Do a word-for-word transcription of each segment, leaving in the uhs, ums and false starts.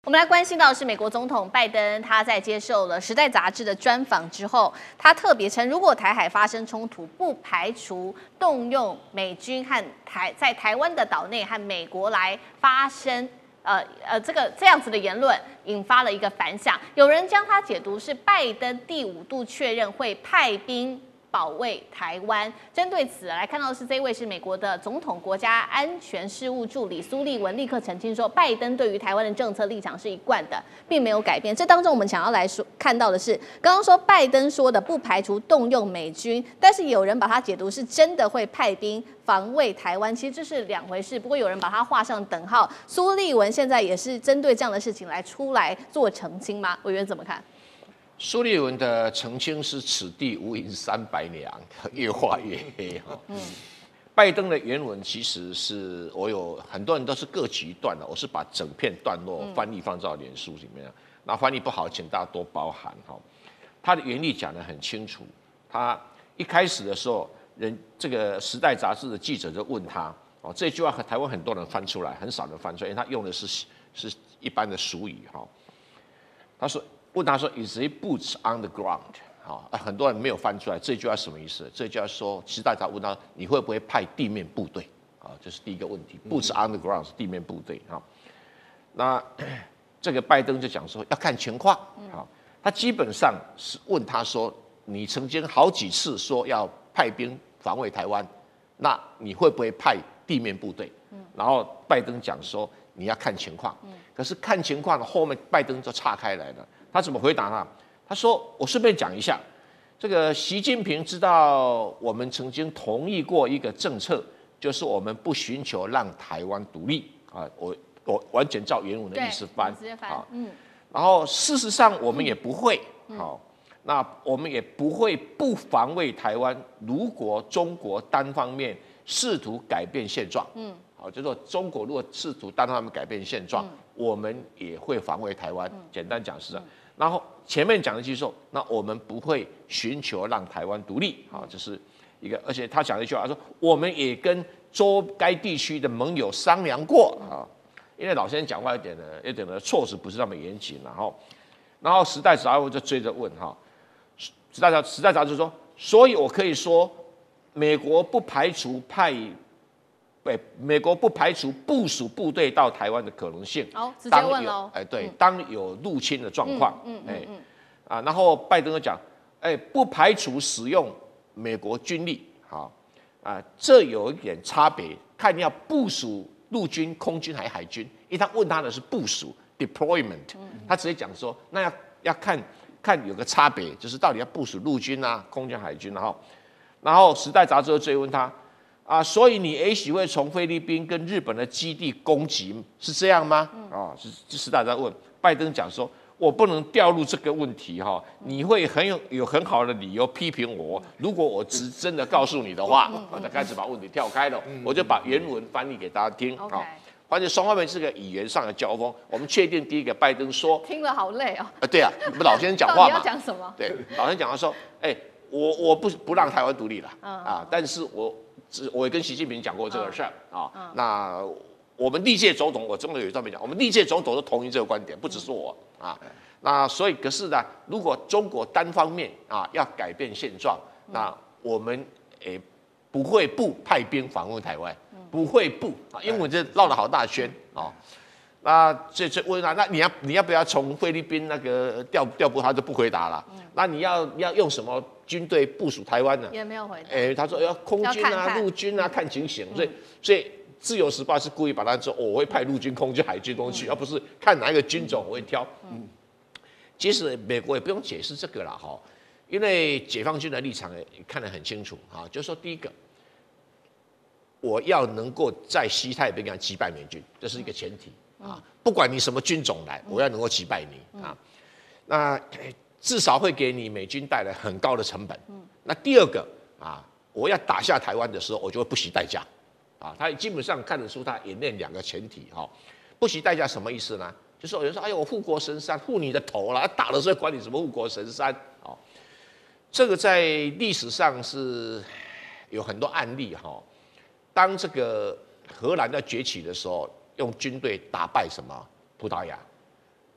我们来关心到的是美国总统拜登，他在接受了《时代》杂志的专访之后，他特别称，如果台海发生冲突，不排除动用美军和台在台湾的岛内和美国来发生。呃呃，这个这样子的言论引发了一个反响，有人将它解读是拜登第五度确认会派兵保卫台湾。针对此来看到的是，这一位是美国的总统国家安全事务助理苏利文立刻澄清说，拜登对于台湾的政策立场是一贯的，并没有改变。这当中我们想要来说看到的是，刚刚说拜登说的不排除动用美军，但是有人把它解读是真的会派兵防卫台湾，其实这是两回事。不过有人把它画上等号。苏利文现在也是针对这样的事情来出来做澄清吗？委员怎么看？ 苏利文的澄清是此地无银三百两，越画越黑哈。嗯，拜登的原文其实是我有很多人都是各取一段的，我是把整片段落翻译放到脸书里面，那翻译不好，请大家多包涵哈。他的原意讲得很清楚，他一开始的时候，人这个《时代》杂志的记者就问他，哦，这句话和台湾很多人翻出来，很少人翻出来，因为他用的是是一般的俗语哈。他说。问他说 ：“Is it boots on the ground？” 好，很多人没有翻出来这句话什么意思？这句话说，时代他问他你会不会派地面部队？啊，这是第一个问题。Boots on the ground 是地面部队啊。那这个拜登就讲说要看情况。好，他基本上是问他说，你曾经好几次说要派兵防卫台湾，那你会不会派地面部队？然后拜登讲说你要看情况。可是看情况后面拜登就岔开来了。他怎么回答呢？他说：“我顺便讲一下，这个习近平知道我们曾经同意过一个政策，就是我们不寻求让台湾独立啊。我我完全照原文的意思翻， 直接翻。嗯。 然后事实上我们也不会好，那我们也不会不防卫台湾。如果中国单方面试图改变现状，嗯，好，就说中国如果试图单方面改变现状，我们也会防卫台湾。简单讲是这样。”然后前面讲的就是说，那我们不会寻求让台湾独立，啊，这是一个。而且他讲了一句话，说我们也跟周该地区的盟友商量过啊。因为老先生讲话一点呢，一点的措辞不是那么严谨，然后，然后时代杂志就追着问哈，时代杂时代杂志说，所以我可以说，美国不排除派。对，美国不排除部署部队到台湾的可能性。 好，直接问喽。 哎，对，当有入侵的状况，嗯嗯嗯，啊，然后拜登就讲，哎，不排除使用美国军力，好，啊，这有一点差别，看要部署陆军、空军还是海军，因为他问他的是部署 deployment，他直接讲说，那要要看看有个差别，就是到底要部署陆军啊、空军、海军，然后，然后时代杂志又追问他。啊，所以你也许会从菲律宾跟日本的基地攻击，是这样吗？啊，是是时代在问，拜登讲说，我不能掉入这个问题哈，你会很有有很好的理由批评我，如果我只真的告诉你的话，我就开始把问题跳开了，我就把原文翻译给大家听啊。发现双方面是个语言上的交锋，我们确定第一个拜登说， 听了好累哦。 啊，对啊，不老先生讲话嘛， 要讲什么？ 对，老先生讲话说，哎，我我不不让台湾独立了，啊，但是我。我也跟习近平讲过这个事儿啊，嗯、那我们历届总统，我真的有这么讲，我们历届总统都同意这个观点，不只是我啊。那所以可是呢，如果中国单方面啊要改变现状，那我们诶不会不派兵访问台湾，不会不啊，因为我这绕了好大圈啊。那这这问他，那你要你要不要从菲律宾那个调调部，他就不回答了。嗯、那你要要用什么军队部署台湾呢？ 也没有回答。 哎、欸，他说要空军啊、陆军啊，看情形。嗯、所以所以自由时报是故意把他说、哦、我会派陆军、空军、海军东西，嗯、而不是看哪一个军种我会挑。嗯，其实美国也不用解释这个了哈，因为解放军的立场也看得很清楚哈，就是说第一个。我要能够在西太平洋击败美军，这是一个前提。啊，不管你什么军种来，我要能够击败你啊。那至少会给你美军带来很高的成本。那第二个啊，我要打下台湾的时候，我就会不惜代价。啊，他基本上看得出他演练两个前提哈。不惜代价什么意思呢？就是有人说，哎呦，我护国神山，护你的头啦，打的时候管你什么护国神山？哦，这个在历史上是有很多案例哈。当这个荷兰在崛起的时候。用军队打败什么葡萄牙，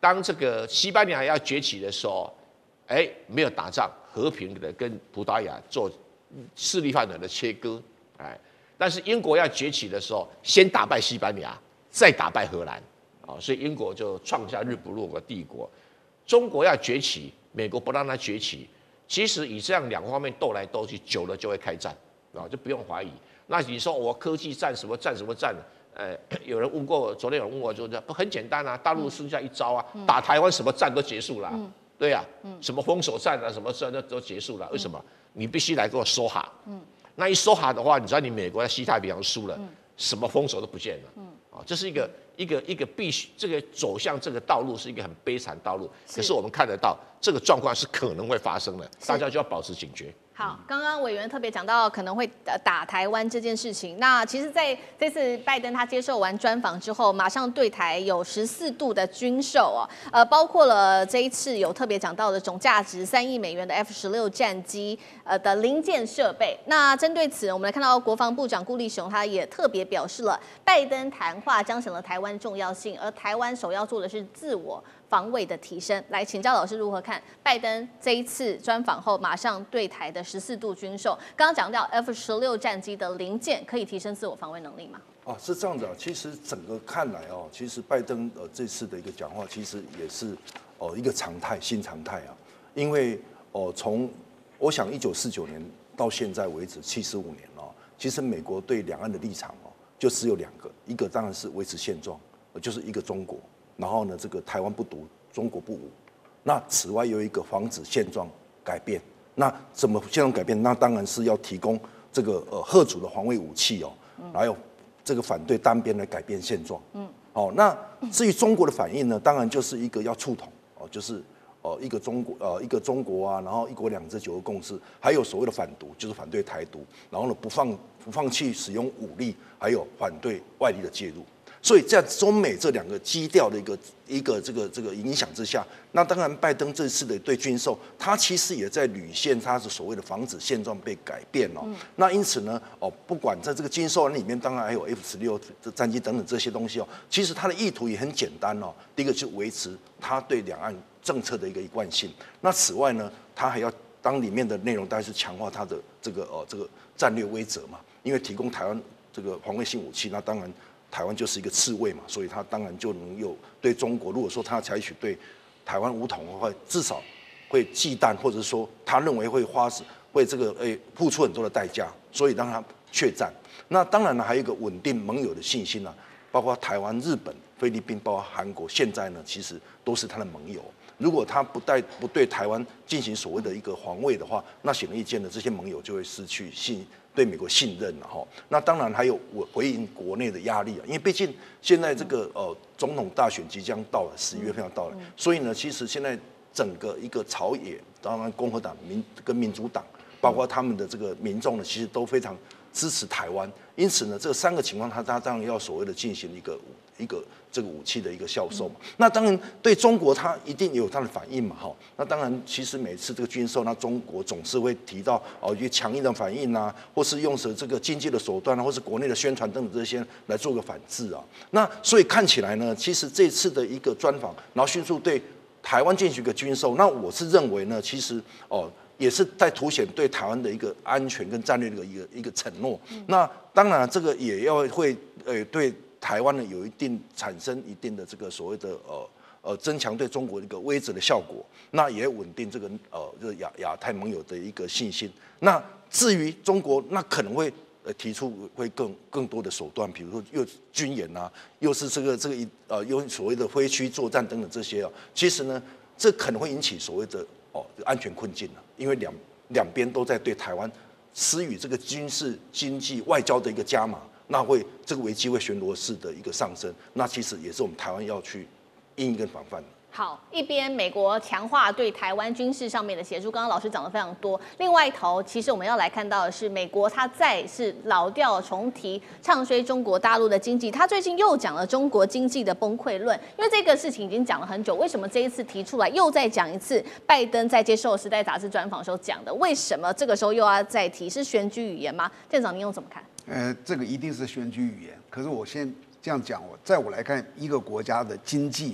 当这个西班牙要崛起的时候，哎，没有打仗，和平的跟葡萄牙做势力范围的切割，哎，但是英国要崛起的时候，先打败西班牙，再打败荷兰，啊，所以英国就创下日不落的帝国。中国要崛起，美国不让它崛起，其实以这样两方面斗来斗去，久了就会开战，啊，就不用怀疑。那你说我科技战什么战什么战？呃，有人问过我，昨天有人问我说，不很简单啊，大陆剩下一招啊，嗯、打台湾什么战都结束了，嗯、对呀、啊，嗯、什么封锁战啊，什么战都都结束了，为什么？你必须来给我收哈，嗯、那一收哈的话，你知道你美国在西太平洋输了，嗯、什么封锁都不见了，嗯、啊，这是一个一个一个必须这个走向这个道路是一个很悲惨道路，可是我们看得到这个状况是可能会发生的，大家就要保持警觉。 好，刚刚委员特别讲到可能会打台湾这件事情。那其实在这次拜登他接受完专访之后，马上对台有十四度的军售哦，呃，包括了这一次有特别讲到的总价值三亿美元的 F 十六战机呃的零件设备。那针对此，我们来看到国防部长顾立雄他也特别表示了，拜登谈话彰显了台湾重要性，而台湾首要做的是自我防卫的提升。来请教老师如何看拜登这一次专访后马上对台的十四度军售？刚刚讲到 F 十六战机的零件可以提升自我防卫能力吗？ 哦，是这样的，其实整个看来哦，其实拜登呃这次的一个讲话，其实也是哦一个常态，新常态啊。因为哦从我想一九四九年到现在为止七十五年哦，其实美国对两岸的立场哦就只有两个，一个当然是维持现状，就是一个中国。然后呢，这个台湾不独，中国不武。那此外有一个防止现状改变。那怎么现状改变？那当然是要提供这个呃嚇阻的防卫武器哦，还有这个反对单边来改变现状。嗯，哦，那至于中国的反应呢，当然就是一个要促统哦，就是呃一个中国呃一个中国啊，然后一国两制九二共识，还有所谓的反独，就是反对台独，然后呢不放不放弃使用武力，还有反对外力的介入。所以在中美这两个基调的一个一个这个这个影响之下，那当然拜登这次的对军售，他其实也在履现他是所谓的防止现状被改变哦。嗯、那因此呢，哦，不管在这个军售案里面，当然还有 F 十六战机等等这些东西哦，其实它的意图也很简单哦。第一个就是维持他对两岸政策的一个一贯性。那此外呢，他还要当里面的内容，当然是强化他的这个呃这个战略威慑嘛，因为提供台湾这个防卫性武器，那当然。台湾就是一个刺猬嘛，所以他当然就能有对中国，如果说他采取对台湾武统的话，至少会忌惮，或者说他认为会花会这个诶付出很多的代价，所以让他怯战。那当然呢，还有一个稳定盟友的信心啊，包括台湾、日本、菲律宾，包括韩国，现在呢其实都是他的盟友。如果他不带不对台湾进行所谓的一个防卫的话，那显而易见的这些盟友就会失去信。对美国信任了哈，那当然还有回应国内的压力啊，因为毕竟现在这个呃总统大选即将到了，十一月份要到了，所以呢，其实现在整个一个朝野，当然共和党、民跟民主党，包括他们的这个民众呢，其实都非常支持台湾，因此呢，这三个情况，他他当然要所谓的进行一个一个这个武器的一个销售嘛。那当然对中国，他一定也有他的反应嘛，哈。那当然，其实每次这个军售，那中国总是会提到哦一些强硬的反应啊，或是用着这个经济的手段啊，或是国内的宣传等等这些来做个反制啊。那所以看起来呢，其实这次的一个专访，然后迅速对台湾进行一个军售，那我是认为呢，其实哦。也是在凸显对台湾的一个安全跟战略的一个一个承诺。嗯、那当然，这个也要会呃对台湾呢有一定产生一定的这个所谓的呃呃增强对中国的一个威慑的效果。那也稳定这个呃这个亚亚太盟友的一个信心。那至于中国，那可能会呃提出会更更多的手段，比如说又军演啊，又是这个这个一呃用所谓的灰区作战等等这些啊，其实呢，这可能会引起所谓的。哦，安全困境了，因为两两边都在对台湾施予这个军事、经济、外交的一个加码，那会这个危机会旋螺式的一个上升，那其实也是我们台湾要去应应跟防范的。 好，一边美国强化对台湾军事上面的协助，刚刚老师讲的非常多。另外一头，其实我们要来看到的是，美国它再是老调重提，唱衰中国大陆的经济。他最近又讲了中国经济的崩溃论，因为这个事情已经讲了很久，为什么这一次提出来又再讲一次？拜登在接受《时代》杂志专访的时候讲的，为什么这个时候又要再提？是选举语言吗？店长，您又怎么看？ 呃，这个一定是选举语言。可是我先这样讲，我在我来看，一个国家的经济哦。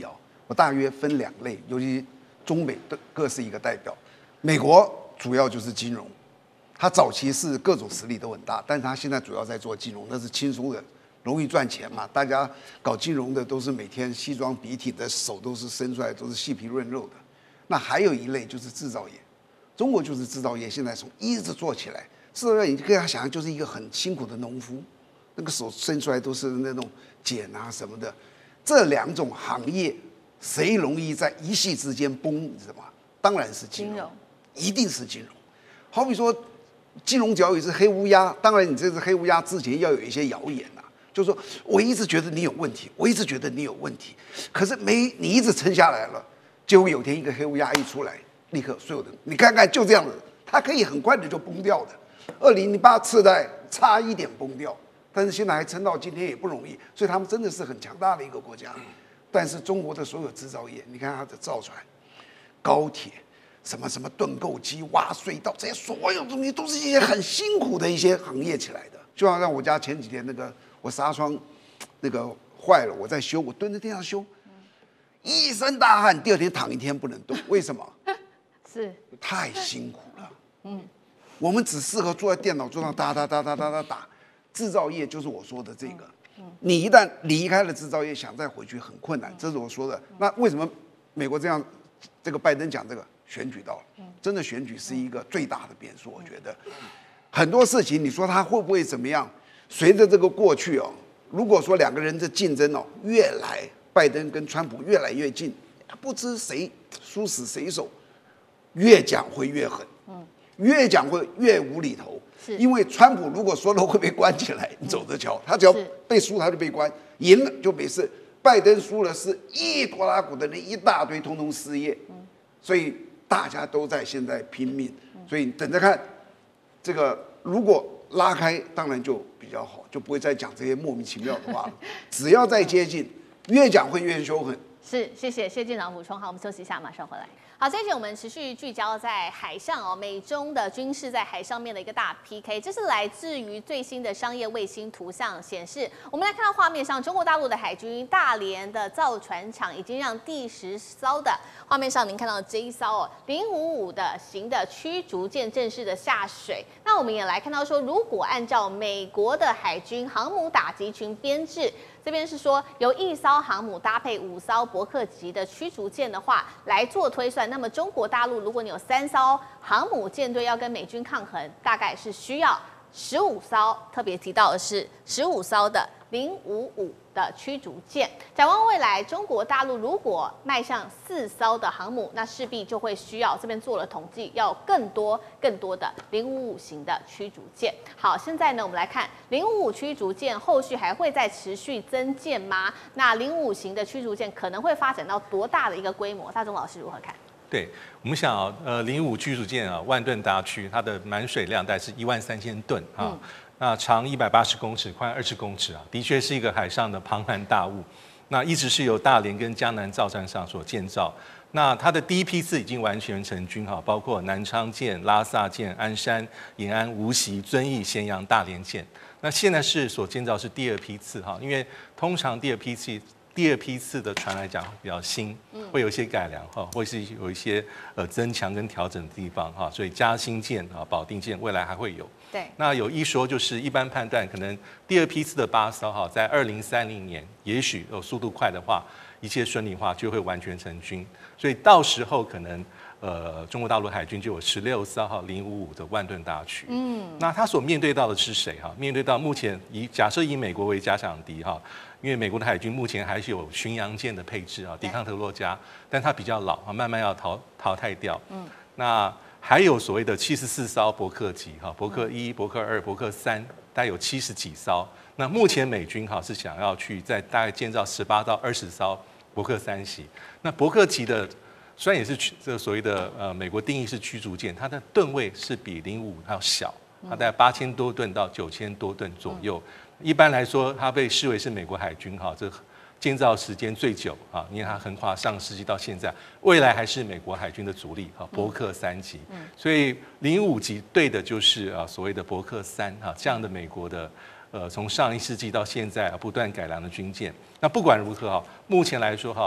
我大约分两类，尤其中美的各是一个代表。美国主要就是金融，它早期是各种实力都很大，但是它现在主要在做金融，那是轻松的，容易赚钱嘛。大家搞金融的都是每天西装笔挺的，手都是伸出来，都是细皮润肉的。那还有一类就是制造业，中国就是制造业，现在从一直做起来，制造业你可以想象就是一个很辛苦的农夫，那个手伸出来都是那种茧啊什么的。这两种行业谁容易在一夕之间崩？你知道吗？当然是金融，金融一定是金融。好比说，金融交易是黑乌鸦，当然你这只黑乌鸦之前要有一些谣言呐、啊，就是说我一直觉得你有问题，我一直觉得你有问题，可是没你一直撑下来了，结果有天一个黑乌鸦一出来，立刻所有的你看看就这样子，它可以很快的就崩掉的。二零零八次贷差一点崩掉。但是现在还撑到今天也不容易，所以他们真的是很强大的一个国家。但是中国的所有制造业，你看它的造船、高铁、什么什么盾构机、挖隧道，这些所有东西都是一些很辛苦的一些行业起来的。就好像我家前几天那个我纱窗那个坏了，我在修，我蹲在地上修，一身大汗，第二天躺一天不能动，为什么？ 是太辛苦了。嗯，我们只适合坐在电脑桌上哒哒哒哒哒哒打。制造业就是我说的这个，你一旦离开了制造业，想再回去很困难，这是我说的。那为什么美国这样？这个拜登讲这个选举到了，真的选举是一个最大的变数。我觉得很多事情，你说他会不会怎么样？随着这个过去哦，如果说两个人的竞争哦越来，拜登跟川普越来越近，不知谁输死谁手，越讲会越狠，越讲会越无厘头。因为川普如果说了会被关起来，你走着瞧，他只要被输他就被关，赢了就没事。拜登输了是一拖拉股的人一大堆，通通失业，所以大家都在现在拼命，所以等着看，这个如果拉开，当然就比较好，就不会再讲这些莫名其妙的话了。只要再接近，越讲会越凶狠。 是，谢谢谢舰长补充。好，我们休息一下，马上回来。好，这一节我们持续聚焦在海上哦，美中的军事在海上面的一个大 P K， 这是来自于最新的商业卫星图像显示，我们来看到画面上，中国大陆的海军大连的造船厂已经让第十艘的画面上您看到的这一艘哦零五五的型的驱逐舰正式的下水。那我们也来看到说，如果按照美国的海军航母打击群编制。这边是说，由一艘航母搭配五艘伯克级的驱逐舰的话来做推算，那么中国大陆如果你有三艘航母舰队要跟美军抗衡，大概是需要十五艘，特别提到的是十五艘的零五五的驱逐舰。展望未来，中国大陆如果迈向四艘的航母，那势必就会需要这边做了统计，要更多更多的零五五型的驱逐舰。好，现在呢，我们来看零五五驱逐舰后续还会再持续增建吗？那零五五型的驱逐舰可能会发展到多大的一个规模？大中老师如何看？ 对我们想啊，呃，零五驱逐舰啊，万吨大驱，它的满水量大概是一万三千吨啊。嗯，那长一百八十公尺，宽二十公尺啊，的确是一个海上的庞然大物。那一直是由大连跟江南造船厂所建造。那它的第一批次已经完全成军哈，包括南昌舰、拉萨舰、鞍山、延安、无锡、遵义、咸阳、大连舰。那现在是所建造是第二批次哈，因为通常第二批次。第二批次的船来讲比较新，会有一些改良哈，或是有一些呃增强跟调整的地方哈，所以嘉兴舰啊、保定舰未来还会有。 对， 那有一说就是一般判断，可能第二批次的八艘哈，在二零三零年，也许有速度快的话，一切顺利的话就会完全成军，所以到时候可能。呃，中国大陆海军就有十六艘哈零五五的万吨大驱，嗯，那他所面对到的是谁哈？面对到目前以假设以美国为假想敌哈，因为美国的海军目前还是有巡洋舰的配置啊，抵抗特洛加，但它比较老啊，慢慢要淘淘汰掉，嗯，那还有所谓的七十四艘伯克级哈，伯克一、伯克二、伯克三，大概有七十几艘。那目前美军哈是想要去在大概建造十八到二十艘伯克三型，那伯克级的。虽然也是这个所谓的呃美国定义是驱逐舰，它的吨位是比零五还要小，它大概八千多吨到九千多吨左右。一般来说，它被视为是美国海军哈这建造时间最久啊，因为它横跨上世纪到现在，未来还是美国海军的主力哈伯克三级。所以零五级对的就是啊所谓的伯克三哈这样的美国的呃从上一世纪到现在不断改良的军舰。那不管如何哈，目前来说哈。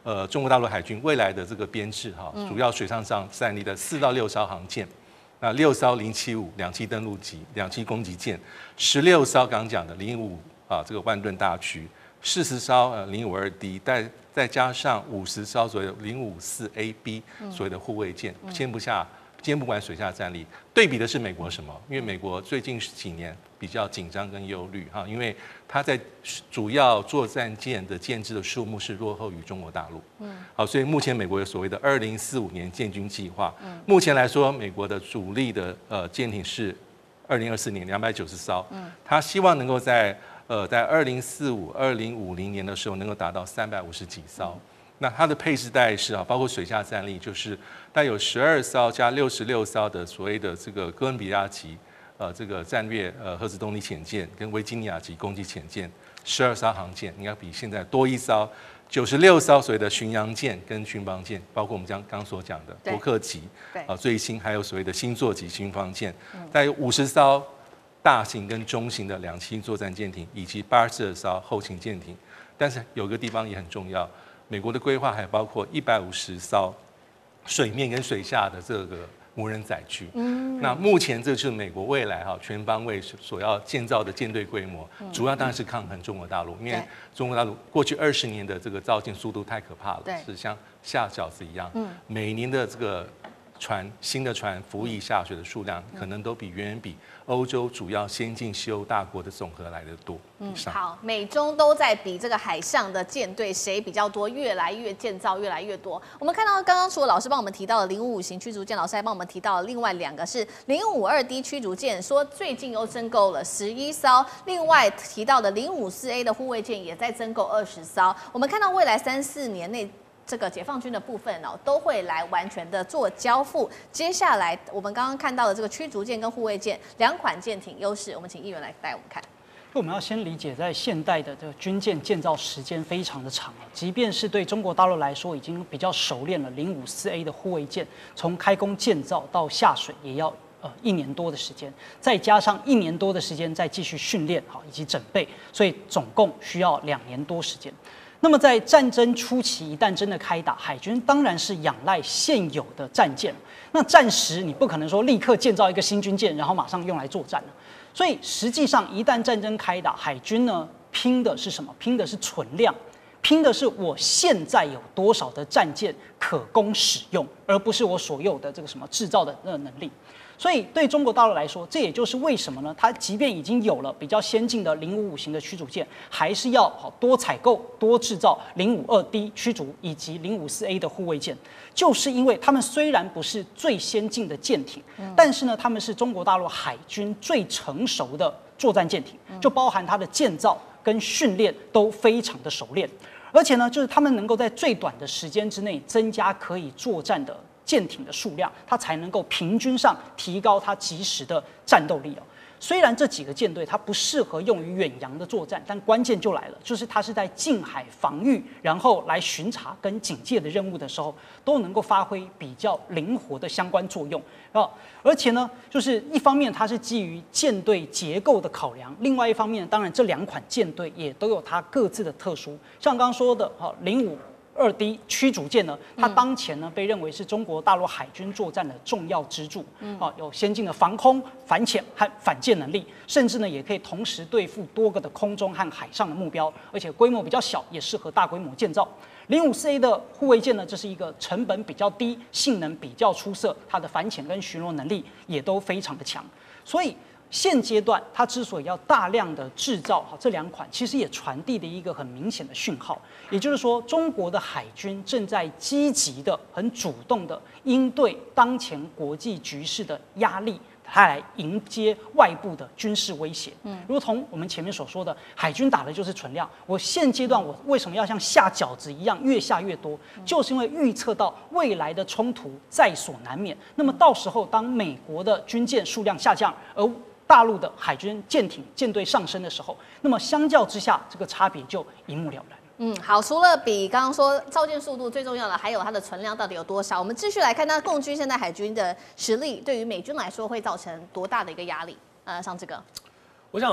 呃中国大陆海军未来的这个编制哈，主要水上上战力的四到六艘航舰。那六艘零七五两栖登陆级、两栖攻击舰，十六艘刚刚讲的零五啊这个万吨大驱，四十艘呃零五二 D， 再再加上五十艘左右零五四 A B 所谓的护卫舰，先不下兼不管水下战力。对比的是美国什么？因为美国最近几年比较紧张跟忧虑哈，因为它在主要作战舰的建制的数目是落后于中国大陆。嗯，好，所以目前美国有所谓的二零四五年建军计划。嗯，目前来说，美国的主力的呃舰艇是二零二四年两百九十艘。嗯，它希望能够在呃在二零四五、二零五零年的时候能够达到三百五十几艘。嗯，那它的配置大概是啊，包括水下战力，就是大概有十二艘加六十六艘的所谓的这个哥伦比亚级呃这个战略呃核子动力潜舰跟维吉尼亚级攻击潜舰，十二艘航舰，应该比现在多一艘，九十六艘所谓的巡洋舰跟巡防舰，包括我们刚刚所讲的伯克级，啊最新还有所谓的星座级巡防舰，大概有五十艘大型跟中型的两栖作战舰艇，以及八十二艘后勤舰艇。但是有个地方也很重要。美国的规划还包括一百五十艘水面跟水下的这个无人载具。嗯，那目前这就是美国未来哈全方位所要建造的舰队规模，主要当然是抗衡中国大陆，因为中国大陆过去二十年的这个造舰速度太可怕了，是像下饺子一样。嗯，每年的这个船新的船服役下水的数量，可能都比远远比欧洲主要先进西欧大国的总和来得多。 嗯，好，美中都在比这个海上的舰队谁比较多，越来越建造越来越多。我们看到刚刚除了老师帮我们提到的零五五型驱逐舰，老师还帮我们提到了另外两个是零五二 D 驱逐舰，说最近又增购了十一艘，另外提到的零五四 A 的护卫舰也在增购二十艘。我们看到未来三四年内，这个解放军的部分哦，都会来完全的做交付。接下来我们刚刚看到的这个驱逐舰跟护卫舰两款舰艇优势，我们请议员来带我们看。 我们要先理解，在现代的这个军舰建造时间非常的长啊，即便是对中国大陆来说已经比较熟练了，零五四 A 的护卫舰从开工建造到下水也要呃一年多的时间，再加上一年多的时间再继续训练好以及整备，所以总共需要两年多时间。那么在战争初期，一旦真的开打，海军当然是仰赖现有的战舰。那战时你不可能说立刻建造一个新军舰，然后马上用来作战了。所以实际上，一旦战争开打，海军呢拼的是什么？拼的是存量，拼的是我现在有多少的战舰可供使用，而不是我所有的这个什么制造的那个能力。所以对中国大陆来说，这也就是为什么呢？它即便已经有了比较先进的零五五型的驱逐舰，还是要好多采购、多制造零五二 D 驱逐以及零五四 A 的护卫舰，就是因为他们虽然不是最先进的舰艇，但是呢，他们是中国大陆海军最成熟的作战舰艇，就包含它的建造跟训练都非常的熟练，而且呢，就是他们能够在最短的时间之内增加可以作战的舰艇的数量，它才能够平均上提高它即时的战斗力哦。虽然这几个舰队它不适合用于远洋的作战，但关键就来了，就是它是在近海防御，然后来巡查跟警戒的任务的时候，都能够发挥比较灵活的相关作用啊。而且呢，就是一方面它是基于舰队结构的考量，另外一方面，当然这两款舰队也都有它各自的特殊，像刚刚说的哈零五。二 D 驱逐舰呢，它当前呢被认为是中国大陆海军作战的重要支柱，啊，有先进的防空、反潜和反舰能力，甚至呢也可以同时对付多个的空中和海上的目标，而且规模比较小，也适合大规模建造。零五四 A 的护卫舰呢，这是一个成本比较低、性能比较出色，它的反潜跟巡逻能力也都非常的强，所以。现阶段，它之所以要大量的制造哈这两款，其实也传递了一个很明显的讯号，也就是说，中国的海军正在积极的、很主动的应对当前国际局势的压力，它来迎接外部的军事威胁。嗯，如同我们前面所说的，海军打的就是存量。我现阶段我为什么要像下饺子一样越下越多？就是因为预测到未来的冲突在所难免。那么到时候，当美国的军舰数量下降，而大陆的海军舰艇舰队上升的时候，那么相较之下，这个差别就一目了然。 嗯，好，除了比刚刚说造舰速度最重要的，还有它的存量到底有多少？我们继续来看，那共军现在海军的实力对于美军来说会造成多大的一个压力？呃，像这个， 我想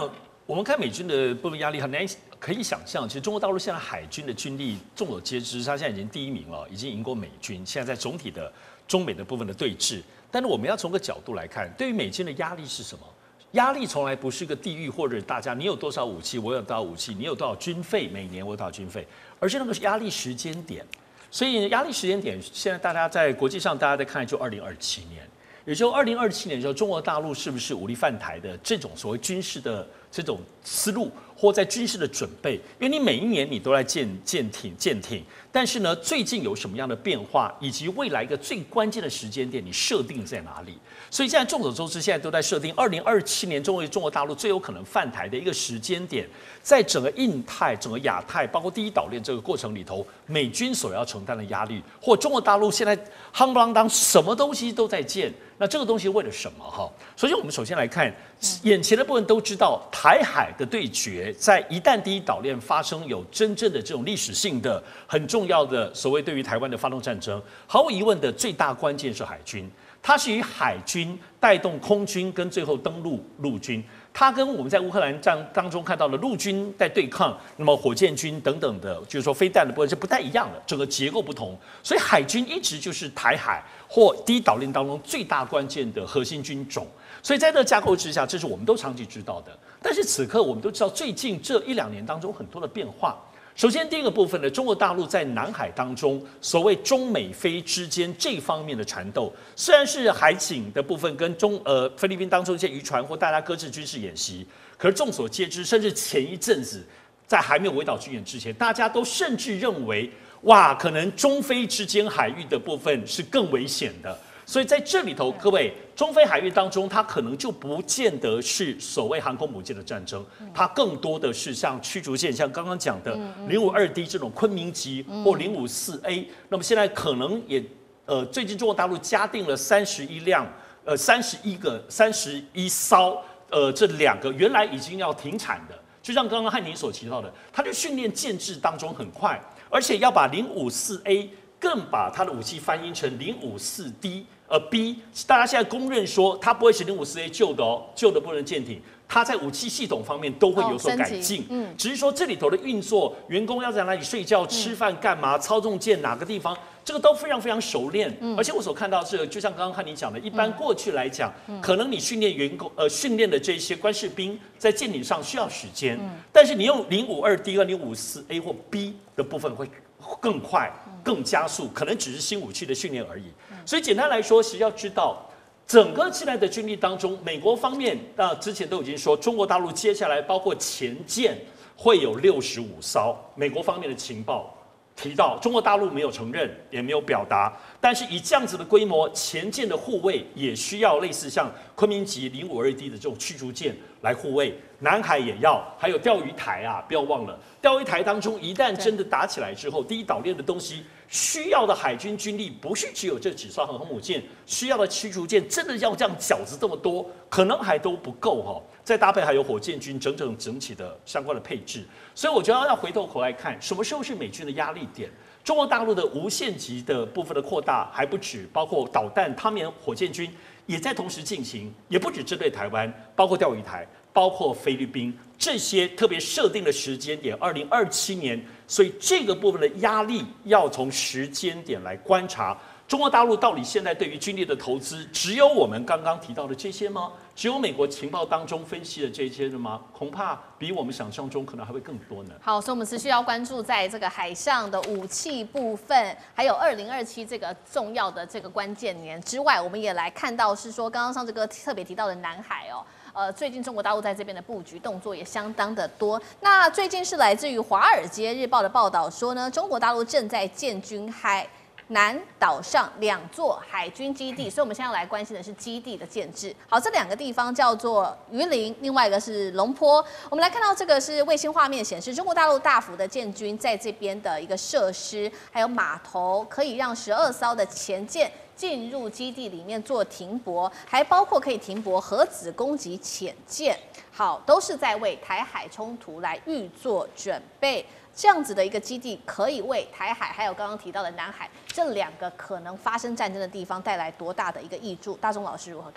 我们看美军的部分压力很难可以想象，其实中国大陆现在海军的军力众所皆知，它现在已经第一名了，已经赢过美军。现在在总体的中美的部分的对峙，但是我们要从个角度来看，对于美军的压力是什么？压力从来不是个地域或者大家你有多少武器，我有多少武器，你有多少军费，每年我有多少军费，而是那个压力时间点。所以压力时间点，现在大家在国际上大家在看就二零二七年，也就二零二七年的时候，中国大陆是不是武力犯台的这种所谓军事的这种思路，或在军事的准备？因为你每一年你都在舰舰艇舰艇，但是呢，最近有什么样的变化，以及未来一个最关键的时间点，你设定在哪里？所以现在众所周知，现在都在设定二零二七年作为中国大陆最有可能犯台的一个时间点，在整个印太、整个亚太，包括第一岛链这个过程里头，美军所要承担的压力，或中国大陆现在夯不啷当，什么东西都在建，那这个东西为了什么哈？所以我们首先来看眼前的部分，都知道台海的对决，在一旦第一岛链发生有真正的这种历史性的很重要的所谓对于台湾的发动战争，毫无疑问的最大关键是海军。它是以海军带动空军，跟最后登陆陆军。它跟我们在乌克兰战当中看到的陆军在对抗，那么火箭军等等的，就是说飞弹的部分是不太一样的，整个结构不同。所以海军一直就是台海或第一岛链当中最大关键的核心军种。所以在这个架构之下，这是我们都长期知道的。但是此刻我们都知道，最近这一两年当中很多的变化。首先，第一个部分呢，中国大陆在南海当中，所谓中美菲之间这方面的缠斗，虽然是海警的部分跟中呃菲律宾当中一些渔船或大家搁置军事演习，可是众所皆知，甚至前一阵子在还没有围岛军演之前，大家都甚至认为，哇，可能中菲之间海域的部分是更危险的。所以在这里头，各位，中菲海域当中，它可能就不见得是所谓航空母舰的战争，它更多的是像驱逐舰，像刚刚讲的零五二 D 这种昆明级或零五四 A。那么现在可能也呃，最近中国大陆加定了三十一辆，呃，三十一个、三十一艘，呃，这两个原来已经要停产的，就像刚刚汉宁所提到的，它的训练建制当中很快，而且要把零五四 A 更把它的武器翻译成零五四 D。呃 ，B， 大家现在公认说它不会是零五四 A 旧的哦，旧的不能舰艇，它在武器系统方面都会有所改进。嗯，只是说这里头的运作，员工要在哪里睡觉、吃饭、干嘛，操纵舰哪个地方，这个都非常非常熟练。嗯，而且我所看到是，就像刚刚和你讲的，一般过去来讲，嗯、可能你训练员工，呃，训练的这些官士兵在舰艇上需要时间，嗯、但是你用零五二 D 和零五四 A 或 B 的部分会更快、更加速，可能只是新武器的训练而已。所以简单来说，其实要知道，整个现在的军力当中，美国方面啊之前都已经说，中国大陆接下来包括前舰会有六十五艘，美国方面的情报提到，中国大陆没有承认，也没有表达，但是以这样子的规模，前舰的护卫也需要类似像昆明级零五二 D 的这种驱逐舰来护卫，南海也要，还有钓鱼台啊，不要忘了，钓鱼台当中一旦真的打起来之后，第一岛链的东西。需要的海军军力不是只有这几艘航空母舰，需要的驱逐舰真的要这样饺子这么多，可能还都不够哈。再搭配还有火箭军整整整体的相关的配置，所以我觉得要回头头来看，什么时候是美军的压力点？中国大陆的无限级的部分的扩大还不止，包括导弹、他们火箭军也在同时进行，也不止针对台湾，包括钓鱼台。包括菲律宾这些特别设定的时间点，二零二七年，所以这个部分的压力要从时间点来观察。中国大陆到底现在对于军力的投资，只有我们刚刚提到的这些吗？只有美国情报当中分析的这些的吗？恐怕比我们想象中可能还会更多呢。 好，所以我们持续要关注在这个海上的武器部分，还有二零二七这个重要的这个关键年之外，我们也来看到是说，刚刚上这个特别提到的南海哦。呃，最近中国大陆在这边的布局动作也相当的多。那最近是来自于《华尔街日报》的报道说呢，中国大陆正在建军海南岛上两座海军基地，所以我们现在要来关心的是基地的建制。好，这两个地方叫做榆林，另外一个是龙坡。我们来看到这个是卫星画面显示，中国大陆大幅的建军在这边的一个设施，还有码头，可以让十二艘的前舰进入基地里面做停泊，还包括可以停泊核子攻击潜舰。好，都是在为台海冲突来预做准备。这样子的一个基地，可以为台海还有刚刚提到的南海这两个可能发生战争的地方带来多大的一个益处？大钟老师如何看？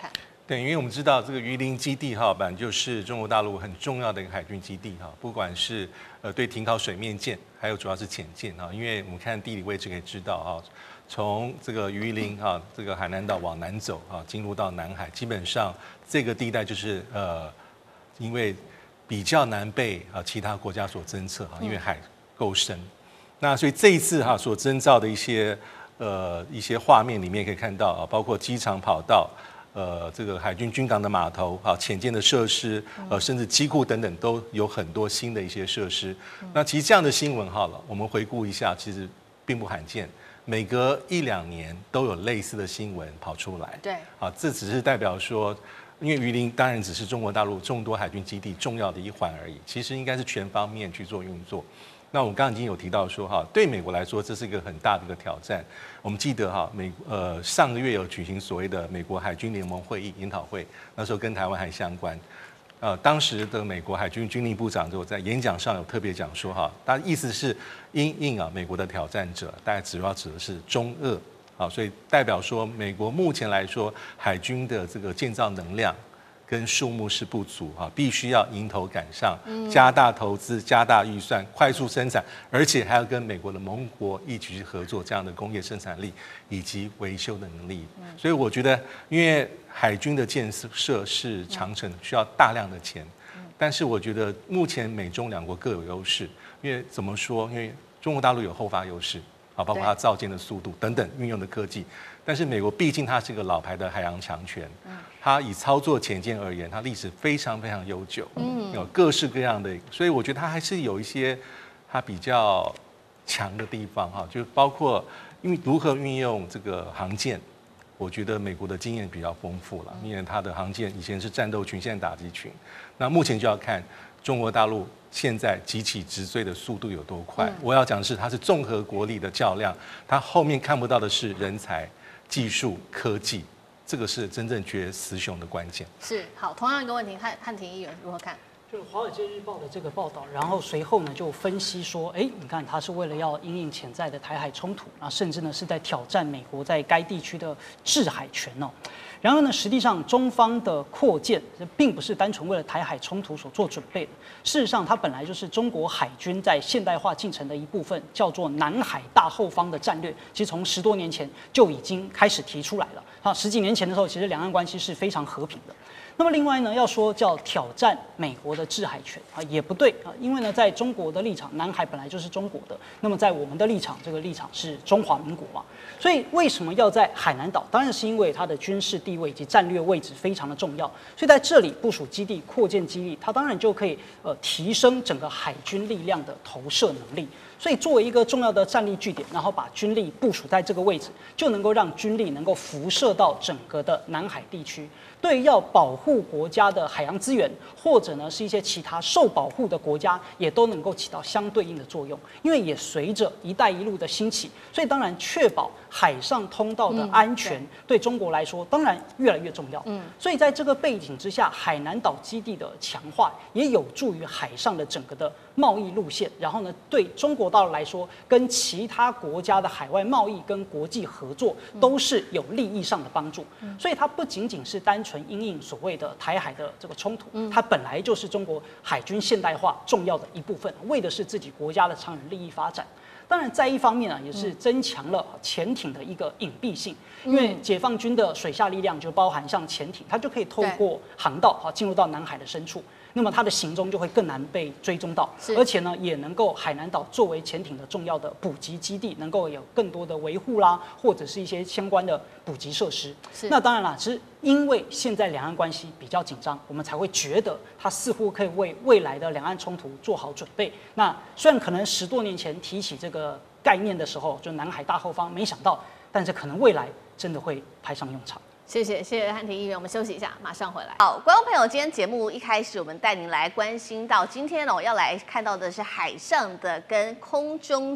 对，因为我们知道这个榆林基地哈，本来就是中国大陆很重要的一个海军基地哈，不管是呃对停靠水面舰，还有主要是潜舰哈，因为我们看地理位置可以知道哈，从这个榆林哈这个海南岛往南走哈，进入到南海，基本上这个地带就是呃，因为比较难被啊其他国家所侦测哈，因为海够深，那所以这一次哈所征召的一些呃一些画面里面可以看到啊，包括机场跑道。呃，这个海军军港的码头啊，潜舰的设施，呃，甚至机库等等，都有很多新的一些设施。那其实这样的新闻好了，我们回顾一下，其实并不罕见，每隔一两年都有类似的新闻跑出来。 对， 啊，这只是代表说，因为榆林当然只是中国大陆众多海军基地重要的一环而已，其实应该是全方面去做运作。那我们刚刚已经有提到说哈，对美国来说这是一个很大的一个挑战。我们记得哈，美呃上个月有举行所谓的美国海军联盟会议研讨会，那时候跟台湾还相关。呃，当时的美国海军军令部长就在演讲上有特别讲说哈，他意思是因应啊美国的挑战者，大概主要指的是中俄啊，所以代表说美国目前来说海军的这个建造能量跟数目是不足哈，必须要迎头赶上，加大投资、加大预算、快速生产，而且还要跟美国的盟国一起去合作，这样的工业生产力以及维修的能力。所以我觉得，因为海军的建设是长程，需要大量的钱，但是我觉得目前美中两国各有优势，因为怎么说？因为中国大陆有后发优势啊，包括它造舰的速度等等运用的科技，但是美国毕竟它是一个老牌的海洋强权。它以操作潜舰而言，它历史非常非常悠久，嗯，有各式各样的，所以我觉得它还是有一些它比较强的地方哈，就包括因为如何运用这个航舰，我觉得美国的经验比较丰富了，因为它的航舰以前是战斗群，现在打击群，那目前就要看中国大陆现在急起直追的速度有多快。我要讲的是，它是综合国力的较量，它后面看不到的是人才、技术、科技。这个是真正决雌雄的关键。 是好，同样一个问题，汉汉庭议员如何看？ 就是《华尔街日报》的这个报道，然后随后呢就分析说，哎，你看他是为了要因应潜在的台海冲突，啊，甚至呢是在挑战美国在该地区的制海权哦。然而呢，实际上中方的扩建并不是单纯为了台海冲突所做准备的。事实上，它本来就是中国海军在现代化进程的一部分，叫做南海大后方的战略。其实从十多年前就已经开始提出来了。啊，十几年前的时候，其实两岸关系是非常和平的。那么另外呢，要说叫挑战美国的制海权啊，也不对啊，因为呢，在中国的立场，南海本来就是中国的；那么在我们的立场，这个立场是中华民国嘛。所以为什么要在海南岛？当然是因为它的军事地位以及战略位置非常的重要。所以在这里部署基地、扩建基地，它当然就可以呃提升整个海军力量的投射能力。所以作为一个重要的战力据点，然后把军力部署在这个位置，就能够让军力能够辐射到整个的南海地区。对要保护国家的海洋资源，或者呢是一些其他受保护的国家，也都能够起到相对应的作用。因为也随着“一带一路”的兴起，所以当然确保海上通道的安全，嗯、对, 对中国来说当然越来越重要。嗯，所以在这个背景之下，海南岛基地的强化也有助于海上的整个的贸易路线。然后呢，对中国大陆来说，跟其他国家的海外贸易跟国际合作都是有利益上的帮助。嗯、所以它不仅仅是单纯因应所谓的台海的这个冲突，它本来就是中国海军现代化重要的一部分，为的是自己国家的长远利益发展。当然，在一方面啊，也是增强了潜艇的一个隐蔽性，因为解放军的水下力量就包含像潜艇，它就可以透过航道啊进入到南海的深处。那么它的行踪就会更难被追踪到，而且呢，也能够海南岛作为潜艇的重要的补给基地，能够有更多的维护啦，或者是一些相关的补给设施。那当然啦，其实因为现在两岸关系比较紧张，我们才会觉得它似乎可以为未来的两岸冲突做好准备。那虽然可能十多年前提起这个概念的时候，就南海大后方，没想到，但是可能未来真的会派上用场。 谢谢谢谢汉庭议员，我们休息一下，马上回来。好，观众朋友，今天节目一开始我们带您来关心到，今天呢、哦、要来看到的是海上的跟空中的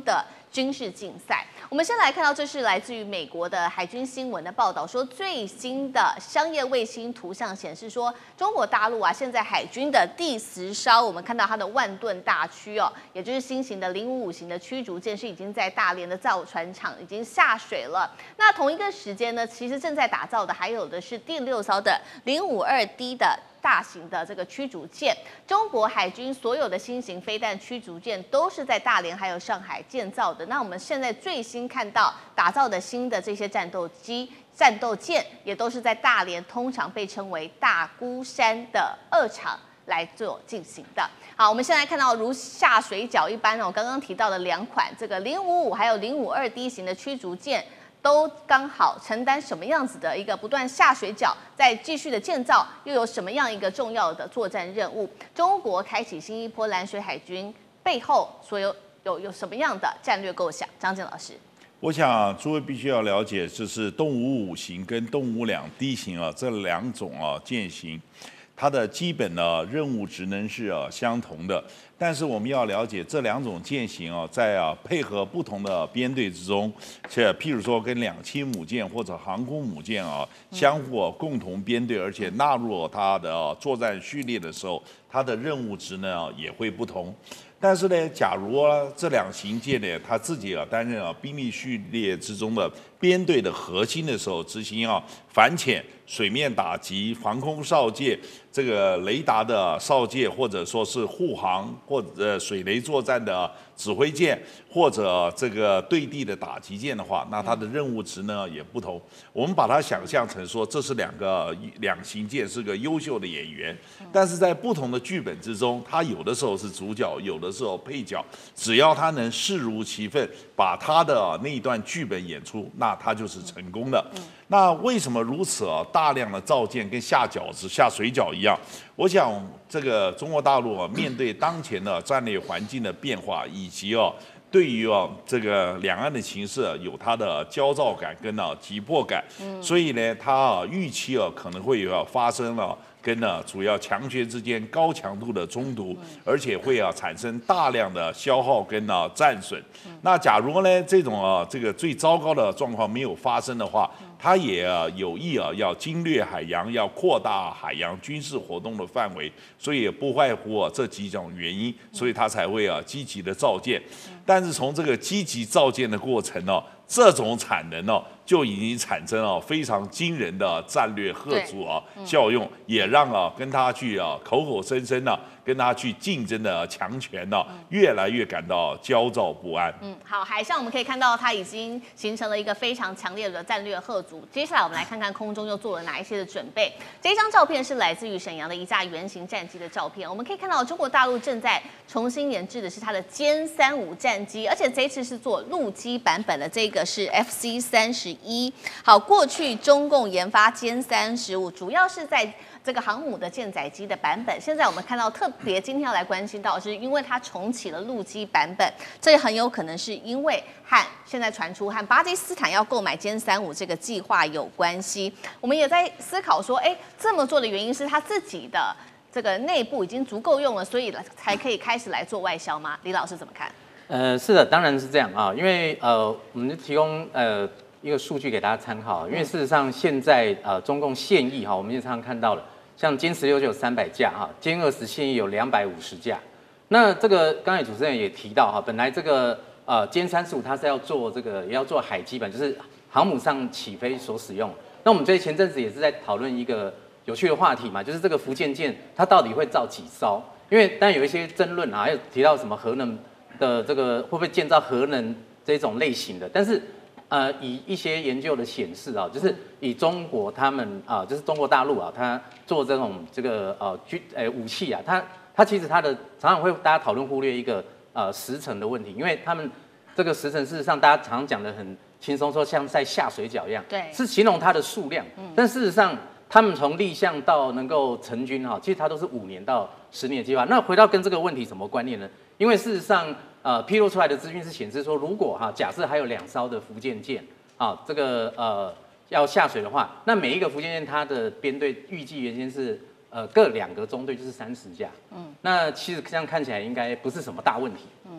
军事竞赛。我们先来看到，这是来自于美国的海军新闻的报道，说最新的商业卫星图像显示说，中国大陆啊，现在海军的第十艘，我们看到它的万吨大驱哦，也就是新型的零五五型的驱逐舰，是已经在大连的造船厂已经下水了。那同一个时间呢，其实正在打造的还有的是第六艘的零五二 D 的大型的这个驱逐舰。中国海军所有的新型飞弹驱逐舰都是在大连还有上海建造的。那我们现在最新看到打造的新的这些战斗机、战斗舰，也都是在大连，通常被称为大孤山的二厂来做进行的。好，我们现在看到如下水饺一般哦，刚刚提到的两款这个零五五还有零五二 D 型的驱逐舰，都刚好承担什么样子的一个不断下水饺，再继续的建造，又有什么样一个重要的作战任务？中国开启新一波蓝水海军背后所有有有什么样的战略构想？张健老师。 我想诸位必须要了解，就是动五五型跟动五两 D 型啊这两种啊舰型，它的基本的任务职能是啊相同的。但是我们要了解这两种舰型啊，在啊配合不同的编队之中，且譬如说跟两栖母舰或者航空母舰啊相互、啊、共同编队，而且纳入它的、啊、作战序列的时候，它的任务职能啊也会不同。但是呢，假如啊这两型舰呢，它自己啊担任啊兵力序列之中的编队的核心的时候，执行啊反潜、水面打击、防空哨戒、这个雷达的哨戒，或者说是护航或者水雷作战的指挥舰，或者这个对地的打击舰的话，那它的任务值呢也不同。我们把它想象成说，这是两个两型舰是个优秀的演员，但是在不同的剧本之中，他有的时候是主角，有的时候配角，只要他能视如其分，把他的那一段剧本演出，那他就是成功的。那为什么如此啊？大量的造舰跟下饺子、下水饺一样？我想，这个中国大陆啊，面对当前的战略环境的变化，以及啊，对于啊这个两岸的形势啊有它的焦躁感跟啊急迫感，所以呢，它啊预期啊可能会有啊发生了。跟呢主要强权之间高强度的冲突，而且会啊产生大量的消耗跟呢、啊、战损。那假如呢这种啊这个最糟糕的状况没有发生的话，它也、啊、有意啊要经略海洋，要扩大海洋军事活动的范围，所以也不外乎啊这几种原因，所以它才会啊积极的造舰。但是从这个积极造舰的过程呢、啊，这种产能呢、啊。就已经产生了非常惊人的战略吓阻啊效用，也让啊跟他去啊口口声声的、啊、跟他去竞争的强权呢、啊、越来越感到焦躁不安。 嗯，好，海上我们可以看到它已经形成了一个非常强烈的战略吓阻。接下来我们来看看空中又做了哪一些的准备。这一张照片是来自于沈阳的一架原型战机的照片，我们可以看到中国大陆正在重新研制的是它的歼三五战机，而且这一次是做陆基版本的，这个是 F C 三十。一好，过去中共研发歼三十五，主要是在这个航母的舰载机的版本。现在我们看到，特别今天要来关心到，是因为它重启了陆基版本，这很有可能是因为和现在传出和巴基斯坦要购买歼三五这个计划有关系。我们也在思考说，哎，这么做的原因是他自己的这个内部已经足够用了，所以才可以开始来做外销吗？李老师怎么看？ 呃，是的，当然是这样啊，因为呃，我们提供呃。一个数据给大家参考，因为事实上现在呃中共现役哈，我们也常常看到了，像歼十六就有三百架哈，歼二十现役有两百五十架。那这个刚才主持人也提到哈，本来这个呃歼三十五它是要做这个也要做海基本，就是航母上起飞所使用。那我们在前阵子也是在讨论一个有趣的话题嘛，就是这个福建舰它到底会造几艘？因为当然有一些争论啊，还有提到什么核能的这个会不会建造核能这种类型的，但是。呃，以一些研究的显示啊，就是以中国他们啊、呃，就是中国大陆啊，他做这种这个呃军呃武器啊，它它其实它的常常会大家讨论忽略一个呃时程的问题，因为他们这个时程事实上大家常常讲的很轻松，说像在下水饺一样， 对， 是形容它的数量，嗯、但事实上他们从立项到能够成军哈、啊，其实它都是五年到十年的计划。那回到跟这个问题什么观念呢？因为事实上。呃，披露出来的资讯是显示说，如果哈、啊，假设还有两艘的福建舰啊，这个呃要下水的话，那每一个福建舰它的编队预计原先是呃各两个中队就是三十架，嗯，那其实这样看起来应该不是什么大问题，嗯，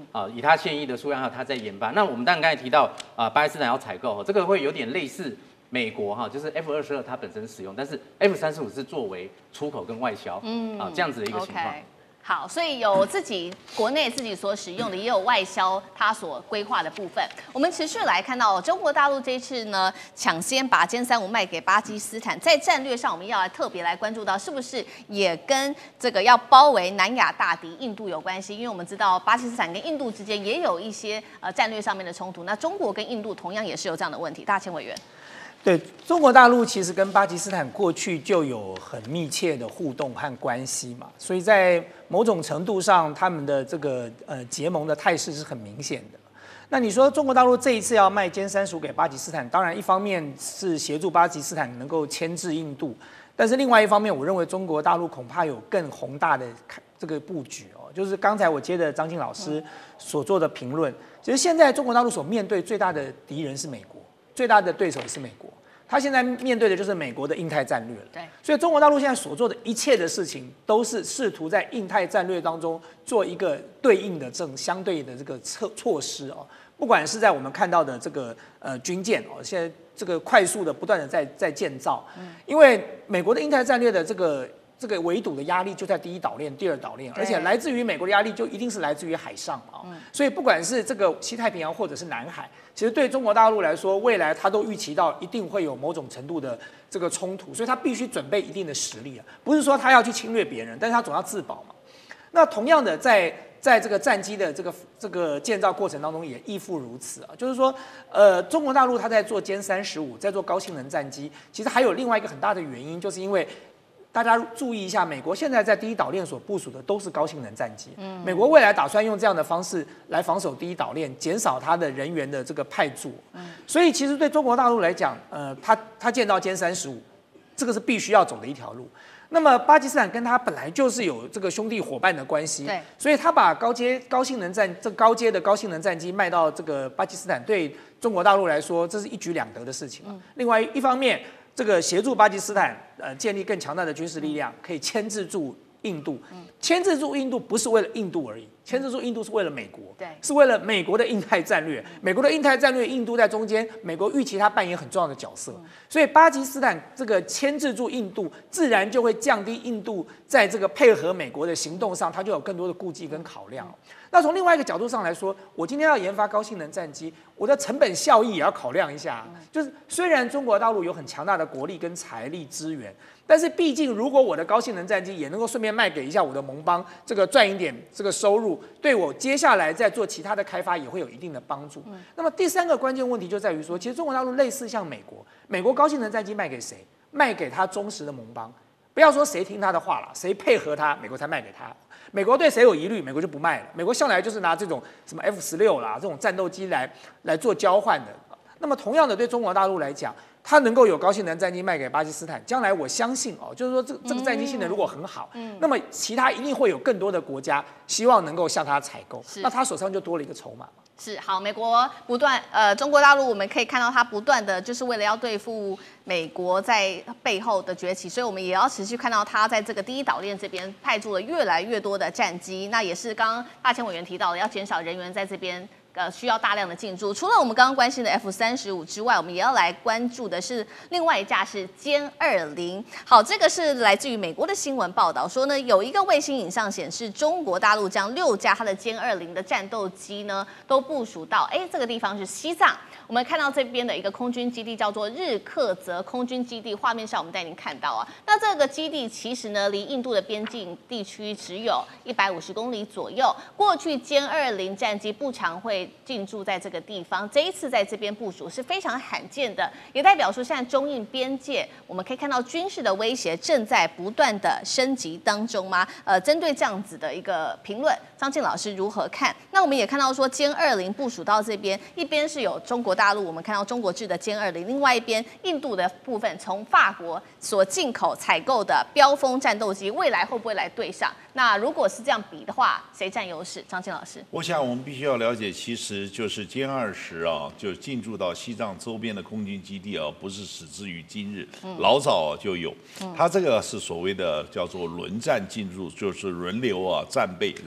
啊，以它现役的数量还有它在研发。那我们当然刚才提到啊，巴基斯坦要采购，这个会有点类似美国哈，就是 F 二十二它本身使用，但是 F 三十五是作为出口跟外销，嗯啊这样子的一个情况。 Okay. 好，所以有自己国内自己所使用的，也有外销它所规划的部分。我们持续来看到中国大陆这一次呢，抢先把歼三五卖给巴基斯坦，在战略上我们要来特别来关注到，是不是也跟这个要包围南亚大敌印度有关系？因为我们知道巴基斯坦跟印度之间也有一些呃战略上面的冲突，那中国跟印度同样也是有这样的问题。大千委员。 对，中国大陆其实跟巴基斯坦过去就有很密切的互动和关系嘛，所以在某种程度上，他们的这个呃结盟的态势是很明显的。那你说中国大陆这一次要卖歼三十五给巴基斯坦，当然一方面是协助巴基斯坦能够牵制印度，但是另外一方面，我认为中国大陆恐怕有更宏大的这个布局哦。就是刚才我接着张静老师所做的评论，其实现在中国大陆所面对最大的敌人是美国。最大的对手也是美国，他现在面对的就是美国的印太战略了。 对， 所以中国大陆现在所做的一切的事情，都是试图在印太战略当中做一个对应的正相对的这个措措施哦。不管是在我们看到的这个呃军舰哦，现在这个快速的不断的在在建造，嗯，因为美国的印太战略的这个。这个围堵的压力就在第一岛链、第二岛链，而且来自于美国的压力就一定是来自于海上啊、嗯。所以不管是这个西太平洋或者是南海，其实对中国大陆来说，未来它都预期到一定会有某种程度的这个冲突，所以它必须准备一定的实力啊，不是说它要去侵略别人，但是它总要自保嘛。那同样的在。在这个战机的这个这个建造过程当中，也亦复如此啊。就是说，呃，中国大陆它在做歼三十五，在做高性能战机，其实还有另外一个很大的原因，就是因为。大家注意一下，美国现在在第一岛链所部署的都是高性能战机。嗯，美国未来打算用这样的方式来防守第一岛链，减少它的人员的这个派驻。嗯，所以其实对中国大陆来讲，呃，它它建造歼三十五，这个是必须要走的一条路。那么巴基斯坦跟它本来就是有这个兄弟伙伴的关系， 对， 所以他把高阶高性能战这高阶的高性能战机卖到这个巴基斯坦，对中国大陆来说，这是一举两得的事情。嗯，另外一方面。这个协助巴基斯坦呃建立更强大的军事力量，可以牵制住印度。牵制住印度不是为了印度而已，牵制住印度是为了美国， 对， 是为了美国的印太战略。美国的印太战略，印度在中间，美国预期它扮演很重要的角色。所以巴基斯坦这个牵制住印度，自然就会降低印度在这个配合美国的行动上，它就有更多的顾忌跟考量。那从另外一个角度上来说，我今天要研发高性能战机，我的成本效益也要考量一下。就是虽然中国大陆有很强大的国力跟财力资源，但是毕竟如果我的高性能战机也能够顺便卖给一下我的盟邦，这个赚一点这个收入，对我接下来在做其他的开发也会有一定的帮助。那么第三个关键问题就在于说，其实中国大陆类似像美国，美国高性能战机卖给谁？卖给他忠实的盟邦。不要说谁听他的话了，谁配合他，美国才卖给他。美国对谁有疑虑，美国就不卖了。美国向来就是拿这种什么 F 十六啦这种战斗机来来做交换的。那么同样的，对中国大陆来讲，它能够有高性能战机卖给巴基斯坦，将来我相信哦，就是说这这个战机性能如果很好，嗯，那么其他一定会有更多的国家希望能够向它采购，那他手上就多了一个筹码。 是好，美国不断呃，中国大陆我们可以看到它不断的就是为了要对付美国在背后的崛起，所以我们也要持续看到它在这个第一岛链这边派驻了越来越多的战机，那也是刚刚大千委员提到的，要减少人员在这边。呃，需要大量的进驻。除了我们刚刚关心的 F 三十五之外，我们也要来关注的是另外一架是歼二零。好，这个是来自于美国的新闻报道，说呢有一个卫星影像显示，中国大陆将六架它的歼二零的战斗机呢都部署到哎这个地方是西藏。我们看到这边的一个空军基地叫做日喀则空军基地，画面上我们带您看到啊，那这个基地其实呢离印度的边境地区只有一百五十公里左右。过去歼二零战机不常会进驻在这个地方，这一次在这边部署是非常罕见的，也代表说现在中印边界我们可以看到军事的威胁正在不断的升级当中吗？呃，针对这样子的一个评论，张静老师如何看？那我们也看到说歼二零部署到这边，一边是有中国大陆，我们看到中国制的歼二零，另外一边印度的部分从法国所进口采购的标风战斗机，未来会不会来对上？那如果是这样比的话，谁占优势？张静老师， 我想我们必须要了解，其实就是歼二十啊，就进驻到西藏周边的空军基地啊，不是始至于今日，嗯、老早就有。嗯、它这个是所谓的叫做轮战进驻，就是轮流啊战备，然后进。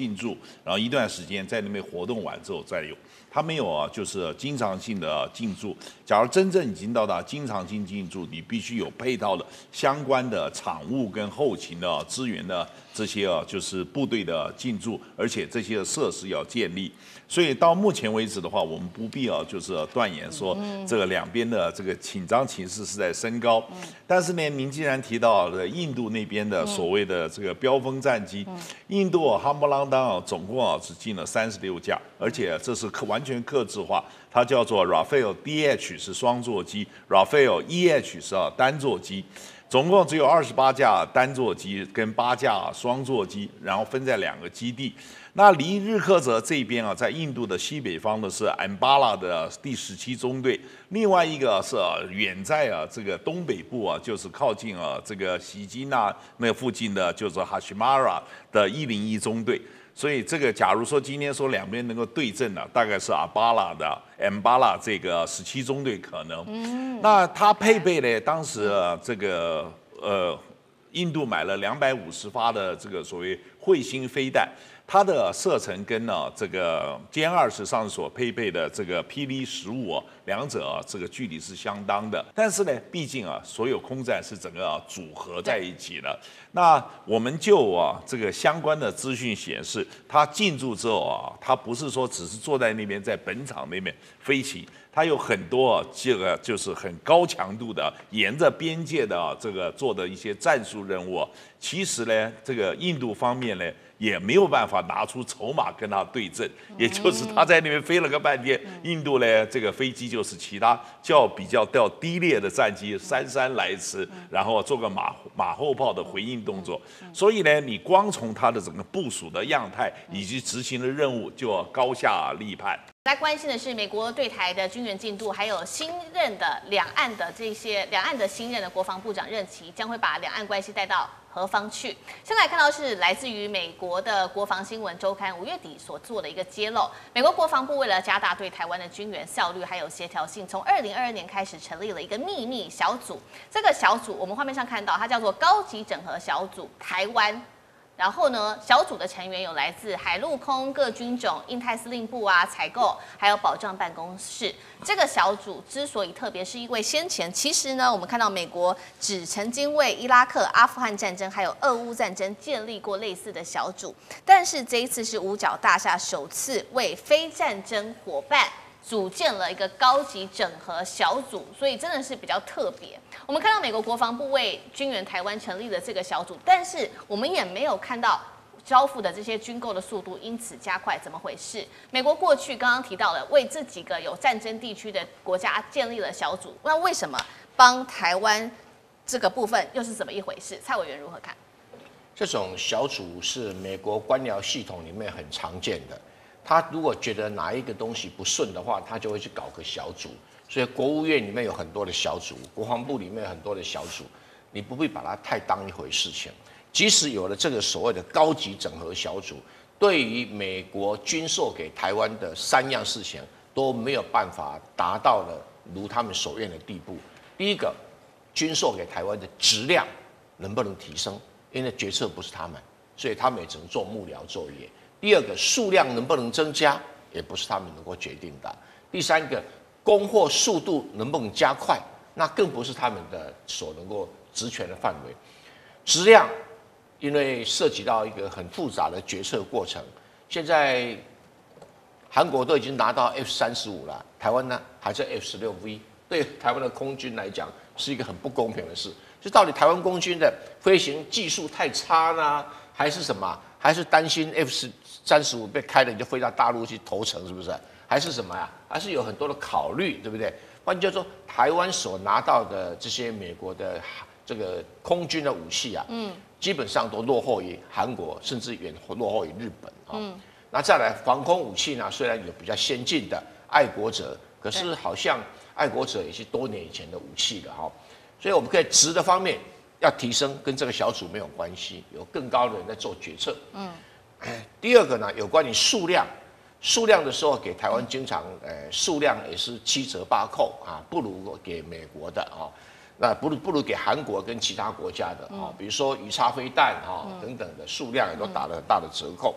进驻，然后一段时间在那边活动完之后再有。它没有啊，就是经常性的进驻。假如真正已经到达经常性进驻，你必须有配套的相关的场务跟后勤的资源的这些啊，就是部队的进驻，而且这些设施要建立。所以到目前为止的话，我们不必啊，就是断言说这个两边的这个紧张情势是在升高。但是呢，您既然提到了印度那边的所谓的这个标风战机，印度啊，夯不啷当啊，总共啊只进了三十六架，而且这是完全客制化，它叫做 Rafale D H 是双座机 ，Rafale E H 是啊单座机。总共只有二十八架单座机跟八架双座机，然后分在两个基地。那离日喀则这边啊，在印度的西北方的是安巴拉的第十七中队，另外一个是、啊、远在啊这个东北部啊，就是靠近啊这个喜金纳那附近的，就是哈希马拉的一零一中队。所以这个，假如说今天说两边能够对阵呢、啊，大概是阿巴拉的 M 巴拉这个十七中队可能。嗯，那它配备呢，当时、啊、这个呃，印度买了两百五十发的这个所谓彗星飞弹。它的射程跟呢这个歼二十上所配备的这个霹雳十五啊，两者啊这个距离是相当的。但是呢，毕竟啊，所有空战是整个啊组合在一起的。那我们就啊这个相关的资讯显示，它进驻之后啊，它不是说只是坐在那边在本场那边飞行。它有很多啊，这个就是很高强度的，沿着边界的啊，这个做的一些战术任务、啊。其实呢，这个印度方面呢，也没有办法拿出筹码跟他对阵，也就是他在那边飞了个半天，印度呢这个飞机就是其他较比较较低劣的战机姗姗来迟，然后做个马马后炮的回应动作。所以呢，你光从它的整个部署的样态以及执行的任务，就要高下立判。 来关心的是美国对台的军援进度，还有新任的两岸的这些两岸的新任的国防部长任期，将会把两岸关系带到何方去？现在看到是来自于美国的国防新闻周刊五月底所做的一个揭露，美国国防部为了加大对台湾的军援效率还有协调性，从二零二二年开始成立了一个秘密小组。这个小组我们画面上看到，它叫做高级整合小组台湾。然后呢，小组的成员有来自海陆空各军种、印太司令部啊、采购，还有保障办公室。这个小组之所以特别，是因为先前其实呢，我们看到美国只曾经为伊拉克、阿富汗战争还有俄乌战争建立过类似的小组，但是这一次是五角大厦首次为非战争伙伴组建了一个高级整合小组，所以真的是比较特别。我们看到美国国防部为军援台湾成立了这个小组，但是我们也没有看到交付的这些军购的速度因此加快，怎么回事？美国过去刚刚提到了为这几个有战争地区的国家建立了小组，那为什么帮台湾这个部分又是怎么一回事？蔡委员如何看？ 这种小组是美国官僚系统里面很常见的。他如果觉得哪一个东西不顺的话，他就会去搞个小组。所以国务院里面有很多的小组，国防部里面有很多的小组，你不必把它太当一回事情。即使有了这个所谓的高级整合小组，对于美国军售给台湾的三样事情都没有办法达到了如他们所愿的地步。第一个，军售给台湾的质量能不能提升？因为决策不是他们，所以他们也只能做幕僚作业。第二个，数量能不能增加，也不是他们能够决定的。第三个，供货速度能不能加快，那更不是他们的所能够职权的范围。质量，因为涉及到一个很复杂的决策过程。现在韩国都已经拿到 F 三十五了，台湾呢还在 F 十六 V， 对台湾的空军来讲是一个很不公平的事。就到底台湾空军的飞行技术太差呢，还是什么？还是担心 F 三十五被开了你就飞到大陆去投诚，是不是？还是什么呀？还是有很多的考虑，对不对？换句话说，台湾所拿到的这些美国的这个空军的武器啊，嗯，基本上都落后于韩国，甚至远落后于日本啊。嗯，那再来防空武器呢，虽然有比较先进的爱国者，可是好像爱国者也是多年以前的武器了哈。所以我们可以质的方面要提升，跟这个小组没有关系，有更高的人在做决策。嗯，第二个呢，有关于数量，数量的时候给台湾经常，呃，数量也是七折八扣啊，不如给美国的啊，那不如不如给韩国跟其他国家的啊，比如说鱼叉飞弹啊等等的数量也都打了很大的折扣。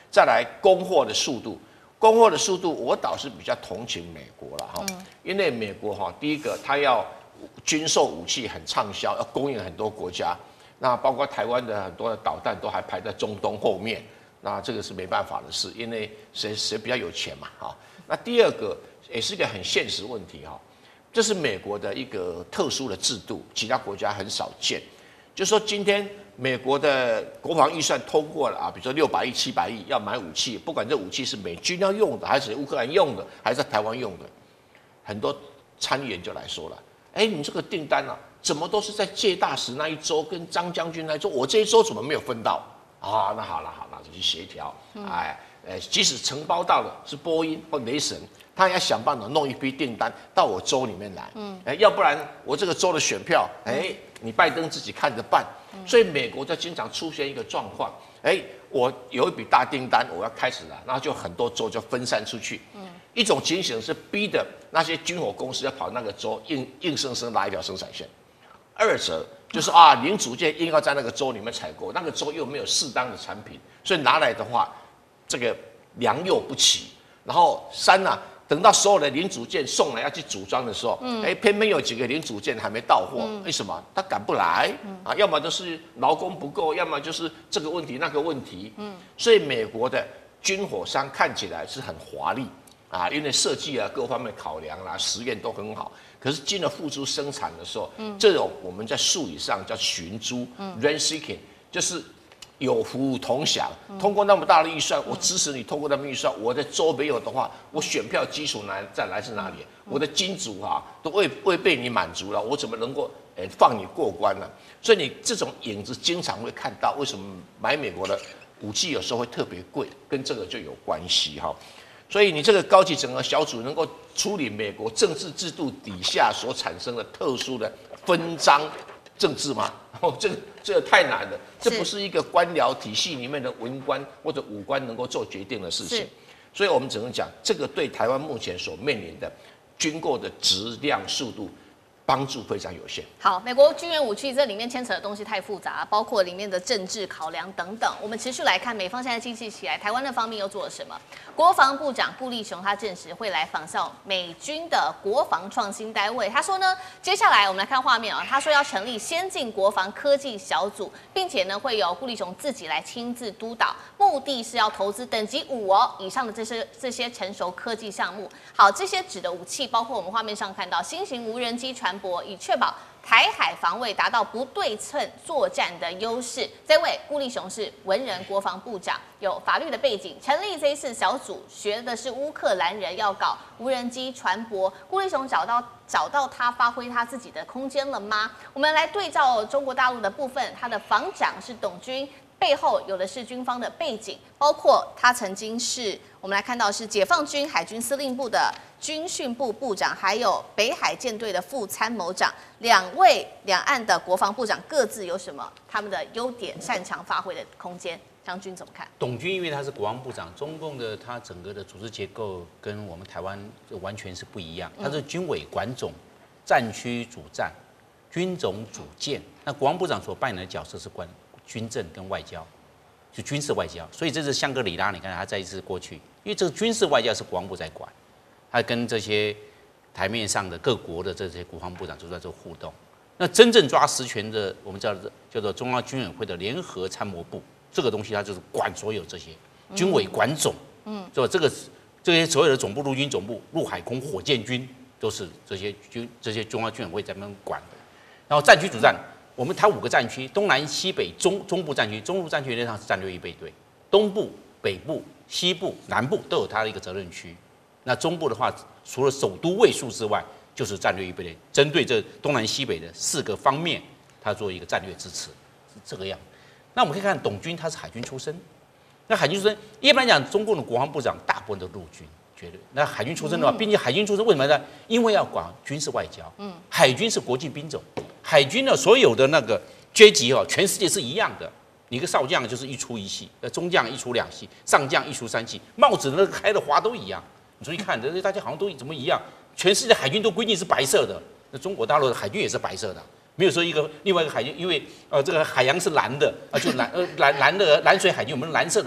再来供货的速度，供货的速度我倒是比较同情美国了哈，嗯、因为美国哈，第一个它要军售武器很畅销，要供应很多国家，那包括台湾的很多的导弹都还排在中东后面，那这个是没办法的事，因为谁谁比较有钱嘛哈。那第二个也是一个很现实问题哈，这是美国的一个特殊的制度，其他国家很少见。就说今天美国的国防预算通过了啊，比如说六百亿、七百亿要买武器，不管这武器是美军要用的，还是乌克兰用的，还是在台湾用的，很多参议员就来说了，哎，你这个订单啊，怎么都是在介大使那一周跟张将军那一周，我这一周怎么没有分到啊？那好了好了，就去协调，哎，呃，即使承包到的是波音或雷神。他要想办法弄一批订单到我州里面来，嗯，哎，要不然我这个州的选票，哎，你拜登自己看着办。所以美国就经常出现一个状况，哎，我有一笔大订单，我要开始了，然后就很多州就分散出去。嗯，一种情形是逼的那些军火公司要跑那个州，硬硬生生拉一条生产线；二者就是啊，零组件硬要在那个州里面采购，那个州又没有适当的产品，所以拿来的话，这个良莠不齐。然后三呢、啊？等到所有的零组件送来要去组装的时候，嗯，哎，偏偏有几个零组件还没到货，嗯、为什么？他赶不来，嗯、啊，要么就是劳工不够，要么就是这个问题那个问题，嗯，所以美国的军火商看起来是很华丽啊，因为设计啊各方面考量啦、啊、实验都很好，可是进了付诸生产的时候，嗯，这种我们在术语上叫寻租，嗯 ，rent seeking， 就是。有福同享，通过那么大的预算，我支持你通过那么预算，我的州没有的话，我选票基础来再来自哪里？我的金主啊都未未被你满足了，我怎么能够诶放你过关呢？所以你这种影子经常会看到，为什么买美国的武器有时候会特别贵，跟这个就有关系哈。所以你这个高级整合小组能够处理美国政治制度底下所产生的特殊的分赃政治吗？哦，这个这个太难了，这不是一个官僚体系里面的文官或者武官能够做决定的事情。所以我们只能讲，这个对台湾目前所面临的军购的质量、速度帮助非常有限。 好，美国军援武器这里面牵扯的东西太复杂，包括里面的政治考量等等。我们持续来看，美方现在经济起来，台湾的方面又做了什么？国防部长顾立雄他证实会来仿效美军的国防创新单位。他说呢，接下来我们来看画面啊，他说要成立先进国防科技小组，并且呢会由顾立雄自己来亲自督导，目的是要投资等级五哦以上的这些这些成熟科技项目。好，这些指的武器包括我们画面上看到新型无人机船舶，以确保台海防卫达到不对称作战的优势。这位顾立雄是文人国防部长，有法律的背景，成立这一次小组学的是乌克兰人要搞无人机船舶。顾立雄找到找到他发挥他自己的空间了吗？我们来对照中国大陆的部分，他的防长是董军。背后有的是军方的背景，包括他曾经是我们来看到是解放军海军司令部的军训部部长，还有北海舰队的副参谋长。两位两岸的国防部长各自有什么他们的优点、擅长发挥的空间？将军怎么看？ 董军因为他是国防部长，中共的他整个的组织结构跟我们台湾完全是不一样，他是军委管总、战区主战、军种主建。那国防部长所扮演的角色是管军政跟外交，就军事外交，所以这是香格里拉。你看他再一次过去，因为这个军事外交是国防部在管，他跟这些台面上的各国的这些国防部长都在做互动。那真正抓实权的，我们叫叫做中央军委会的联合参谋部，这个东西它就是管所有这些军委管总，嗯，是吧？这个这些所有的总部、陆军总部、陆海空火箭军都是这些军这些中央军委会在那边管的。然后战区主战。我们它五个战区，东南西北中中部战区，中部战区原则上是战略预备队，东部、北部、西部、南部都有它的一个责任区。那中部的话，除了首都卫戍之外，就是战略预备队，针对这东南西北的四个方面，它做一个战略支持，是这个样。那我们可以看董军，他是海军出身。那海军出身，一般来讲，中共的国防部长大部分都陆军。绝对，那海军出身的话，并且海军出身为什么呢？因为要管军事外交。嗯，海军是国际兵种，海军的所有的那个阶级哦，全世界是一样的。你一个少将就是一出一系，呃，中将一出两系，上将一出三系，帽子那个开的花都一样。你注意看，这大家好像都怎么一样？全世界海军都规定是白色的，那中国大陆的海军也是白色的。没有说一个另外一个海军，因为呃这个海洋是蓝的啊，就蓝呃蓝蓝的蓝水海军，我们蓝色的海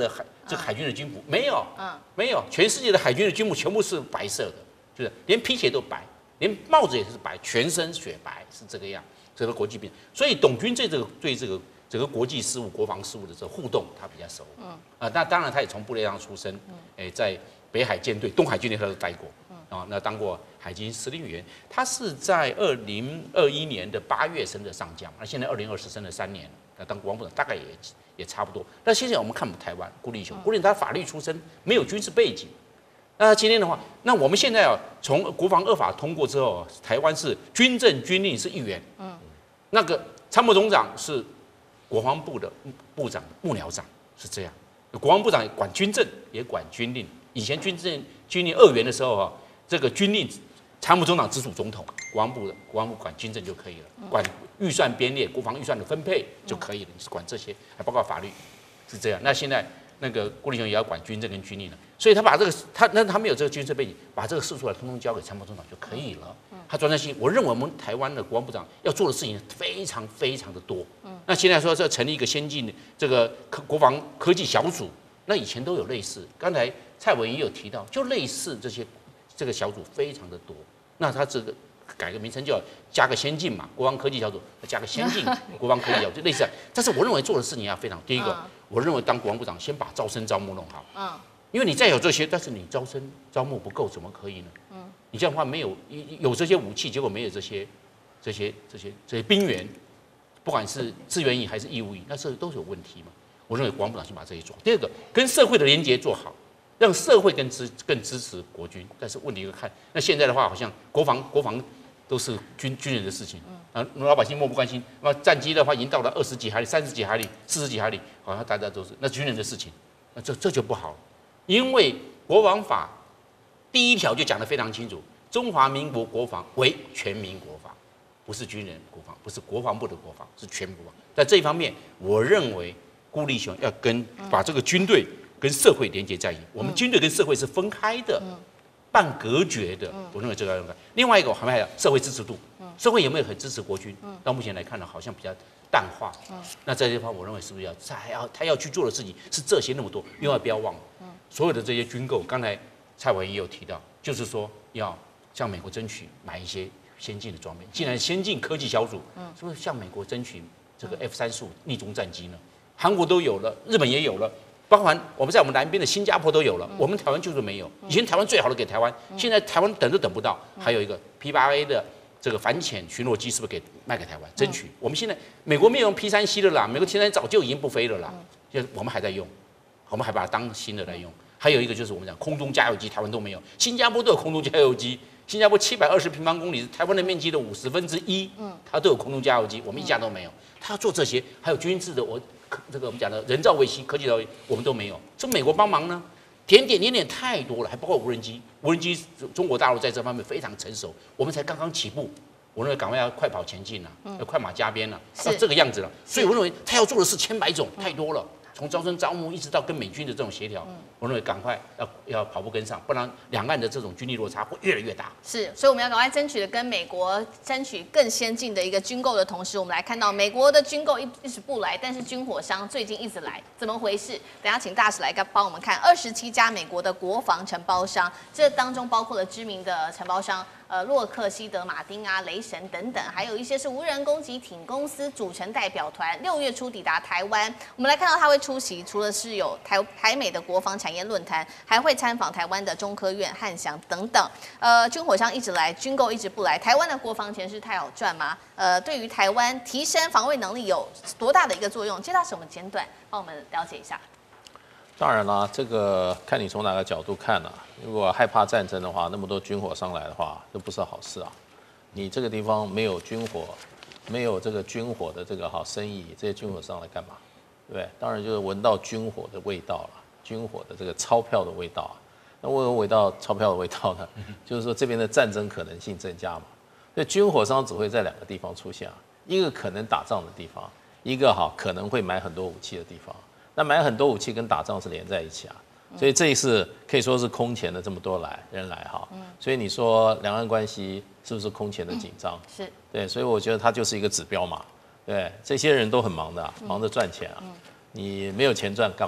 这个海军的军服没有， 嗯， 没有，全世界的海军的军服全部是白色的，就是连皮鞋都白，连帽子也是白，全身雪白，是这个样，这个国际病。所以董军对这个对这个整个国际事务、国防事务的这个互动，他比较熟。嗯，啊，那当然他也从部队上出身，哎，在北海舰队、东海军队他都待过。啊，那当过海军司令员，他是在二零二一年的八月升的上将，那现在二零二四升了三年，那当国防部长大概也也差不多。那现在我们看我们台湾辜立雄，辜立雄他法律出身，没有军事背景。那今天的话，那我们现在啊，从国防二法通过之后，台湾是军政军令是一员，嗯，那个参谋总长是国防部的部长幕僚长，是这样。国防部长管军政也管军令，以前军政军令二元的时候啊。这个军令参谋总长直属总统，国防部国防部管军政就可以了，管预算编列、国防预算的分配就可以了，你是管这些，还包括法律，是这样。那现在那个辜立雄也要管军政跟军令了，所以他把这个他那他没有这个军事背景，把这个事出来通通交给参谋总长就可以了。他专专心，我认为我们台湾的国防部长要做的事情非常非常的多。那现在说是要成立一个先进的这个科国防科技小组，那以前都有类似，刚才蔡委员也有提到，就类似这些。这个小组非常的多，那他这个改个名称叫加个先进嘛，国防科技小组加个先进国防科技小组，就类似。但是我认为做的事情要非常，第一个，嗯、我认为当国防部长先把招生招募弄好，嗯，因为你再有这些，但是你招生招募不够，怎么可以呢？嗯，你这样的话没有有这些武器，结果没有这些这些这些这些兵员，不管是志愿役还是义务役，那这都是有问题嘛。我认为国防部长先把这些做好。第二个，跟社会的连结做好。让社会更支更支持国军，但是问题就看，那现在的话，好像国防国防都是军军人的事情，啊，老百姓漠不关心。那么战机的话，已经到了二十几海里、三十几海里、四十几海里，好像大家都是那军人的事情，那这这就不好，因为国防法第一条就讲得非常清楚，中华民国国防为全民国防，不是军人国防，不是国防部的国防，是全民国防。在这一方面，我认为辜立雄要跟把这个军队。跟社会连接在一起，我们军队跟社会是分开的，半隔绝的。我认为这个要用。另外一个，我还有社会支持度，社会有没有很支持国军？到目前来看呢，好像比较淡化。那这些话，我认为是不是要他还要他要去做的事情是这些那么多？另外不要忘了，所有的这些军购，刚才蔡委员也有提到，就是说要向美国争取买一些先进的装备。既然先进科技小组，是不是向美国争取这个 F 三十五逆中战机呢？韩国都有了，日本也有了。包含我们在我们南边的新加坡都有了，我们台湾就是没有。以前台湾最好的给台湾，现在台湾等都等不到。还有一个 P 八 A 的这个反潜巡逻机是不是给卖给台湾？争取。我们现在美国没有用 P 三 C 的啦，美国 P 三 早就已经不飞了啦，就是我们还在用，我们还把它当新的来用。还有一个就是我们讲空中加油机，台湾都没有，新加坡都有空中加油机。新加坡七百二十平方公里是台湾的面积的五十分之一，它都有空中加油机，我们一家都没有。它要做这些，还有军事的我。这个我们讲的人造卫星、科技造卫星，我们都没有。这美国帮忙呢，点点点点太多了，还包括无人机。无人机，中国大陆在这方面非常成熟，我们才刚刚起步。我认为赶快要快跑前进了，要快马加鞭了，要这个样子了。所以我认为他要做的事千百种，太多了。从招生招募一直到跟美军的这种协调，我认为赶快要要跑步跟上，不然两岸的这种军力落差会越来越大。 是，所以我们要赶快争取的跟美国争取更先进的一个军购的同时，我们来看到美国的军购一一直不来，但是军火商最近一直来，怎么回事？等一下请大使来帮我们看二十七家美国的国防承包商，这当中包括了知名的承包商。呃，洛克希德马丁啊、雷神等等，还有一些是无人攻击艇公司组成代表团，六月初抵达台湾。我们来看到他会出席，除了是有台台美的国防产业论坛，还会参访台湾的中科院、汉翔等等。呃，军火商一直来，军购一直不来，台湾的国防钱是太好赚吗？呃，对于台湾提升防卫能力有多大的一个作用？接到什么简短，帮我们了解一下。 当然啦，这个看你从哪个角度看啊。如果害怕战争的话，那么多军火商来的话，这不是好事啊。你这个地方没有军火，没有这个军火的这个好生意，这些军火商来干嘛？对不对？当然就是闻到军火的味道了，军火的这个钞票的味道啊。那为什么闻到钞票的味道呢？就是说这边的战争可能性增加嘛。所以军火商只会在两个地方出现啊，一个可能打仗的地方，一个哈可能会买很多武器的地方。那买很多武器跟打仗是连在一起啊，所以这一次可以说是空前的这么多来人来哈，所以你说两岸关系是不是空前的紧张？ 是， 对，所以我觉得它就是一个指标嘛，对，这些人都很忙的、啊，忙着赚钱啊，你没有钱赚干嘛？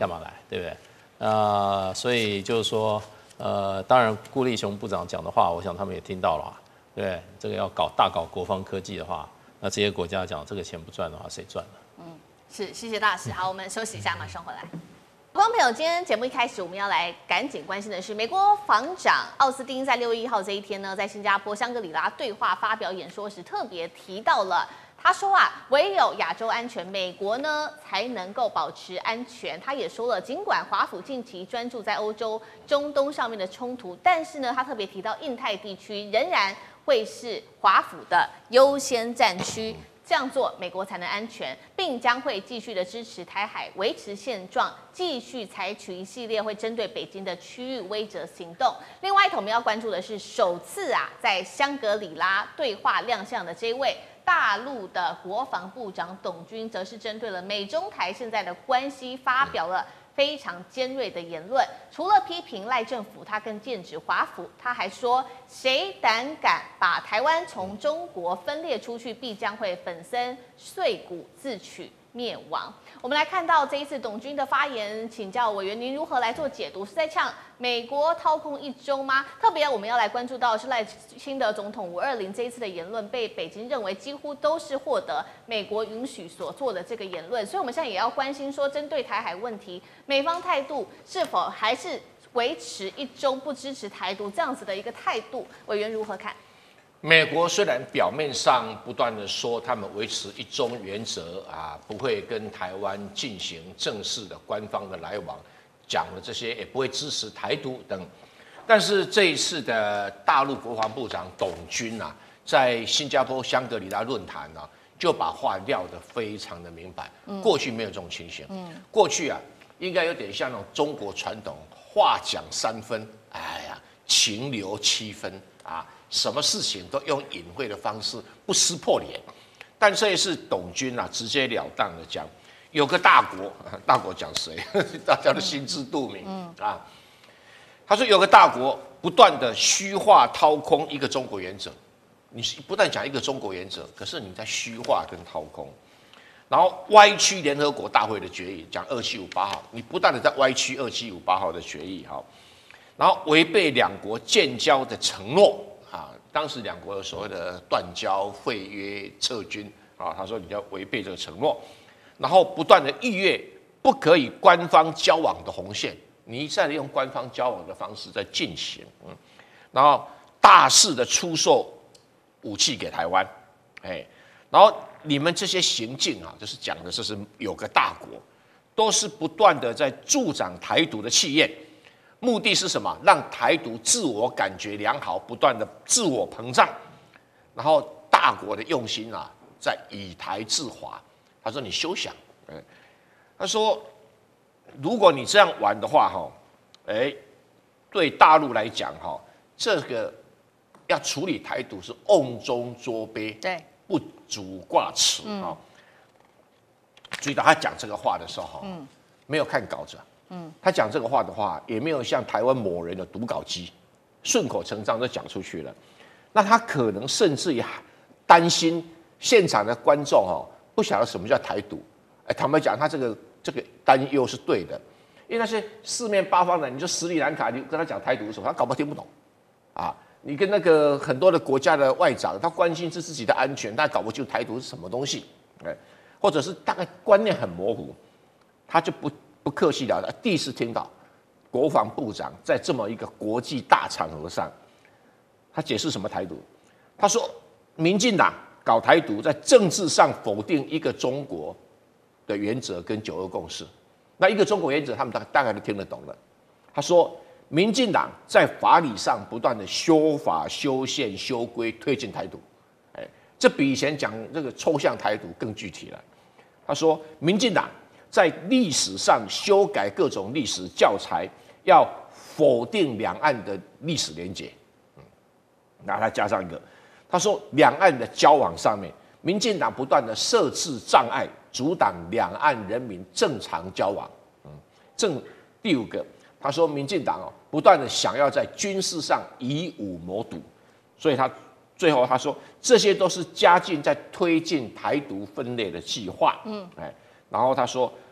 干嘛来，对不对？呃，所以就是说，呃，当然顾立雄部长讲的话，我想他们也听到了啊，对不对？这个要搞大搞国防科技的话，那这些国家讲这个钱不赚的话，谁赚呢？ 嗯，是，谢谢大使。好，我们休息一下，马上回来。观众朋友，今天节目一开始，我们要来赶紧关心的是，美国防长奥斯汀在六月一号这一天呢，在新加坡香格里拉对话发表演说时，特别提到了。他说啊，唯有亚洲安全，美国呢才能够保持安全。他也说了，尽管华府近期专注在欧洲、中东上面的冲突，但是呢，他特别提到印太地区仍然会是华府的优先战区。这样做，美国才能安全，并将会继续的支持台海维持现状，继续采取一系列会针对北京的区域威慑行动。另外一头我们要关注的是，首次啊在香格里拉对话亮相的这一位。大陆的国防部长董军则是针对了美中台现在的关系发表了非常尖锐的言论，除了批评赖政府，他更剑指华府，他还说谁胆敢把台湾从中国分裂出去，必将会粉身碎骨自取灭亡。我们来看到这一次董军的发言，请教委员您如何来做解读？是在呛美国掏空一中吗？特别我们要来关注到的是赖清德总统五二零这一次的言论，被北京认为几乎都是获得美国允许所做的这个言论，所以我们现在也要关心说，针对台海问题，美方态度是否还是维持一中不支持台独这样子的一个态度？委员如何看？ 美国虽然表面上不断的说他们维持一中原则啊，不会跟台湾进行正式的官方的来往，讲的这些也不会支持台独等，但是这一次的大陆国防部长董军啊，在新加坡香格里拉论坛啊，就把话撂得非常的明白。过去没有这种情形，过去啊，应该有点像那种中国传统，话讲三分，哎呀，情留七分啊。什么事情都用隐晦的方式，不撕破脸。但这一次董军啊，直截了当的讲，有个大国，大国讲谁？大家都心知肚明、嗯、啊。他说有个大国不断的虚化掏空一个中国原则，你不但讲一个中国原则，可是你在虚化跟掏空，然后歪曲联合国大会的决议，讲二七五八号，你不断的在歪曲二七五八号的决议，好，然后违背两国建交的承诺。啊，当时两国有所谓的断交、废约、撤军啊，他说你要违背这个承诺，然后不断的逾越不可以官方交往的红线，你一再的用官方交往的方式在进行，嗯，然后大肆的出售武器给台湾，哎，然后你们这些行径啊，就是讲的这是有个大国，都是不断的在助长台独的气焰。目的是什么？让台独自我感觉良好，不断的自我膨胀，然后大国的用心啊，在以台制华。他说你休想，嗯，他说如果你这样玩的话，哈，哎，对大陆来讲，哈，这个要处理台独是瓮中捉鳖， 对， 不足挂齿啊。注意到他讲这个话的时候，嗯，没有看稿子。嗯，他讲这个话的话，也没有像台湾某人的读稿机，顺口成章就讲出去了。那他可能甚至于担心现场的观众哦，不晓得什么叫台独。哎，坦白讲，他这个这个担忧是对的，因为那些四面八方的，你就斯里兰卡，你跟他讲台独是什么，他搞不好听不懂。啊，你跟那个很多的国家的外长，他关心是自己的安全，他搞不清台独是什么东西，哎，或者是大概观念很模糊，他就不。不客气的，第一次听到国防部长在这么一个国际大场合上，他解释什么台独？他说，民进党搞台独，在政治上否定一个中国的原则跟九二共识。那一个中国原则，他们大大概都听得懂了。他说，民进党在法理上不断的修法、修宪、修规，推进台独。哎，这比以前讲这个抽象台独更具体了。他说，民进党在历史上修改各种历史教材，要否定两岸的历史连结。嗯，然后他加上一个，他说两岸的交往上面，民进党不断的设置障碍，阻挡两岸人民正常交往。嗯，正第五个，他说民进党哦，不断的想要在军事上以武谋独，所以他最后他说这些都是加进在推进台独分裂的计划。嗯，哎。然后他说，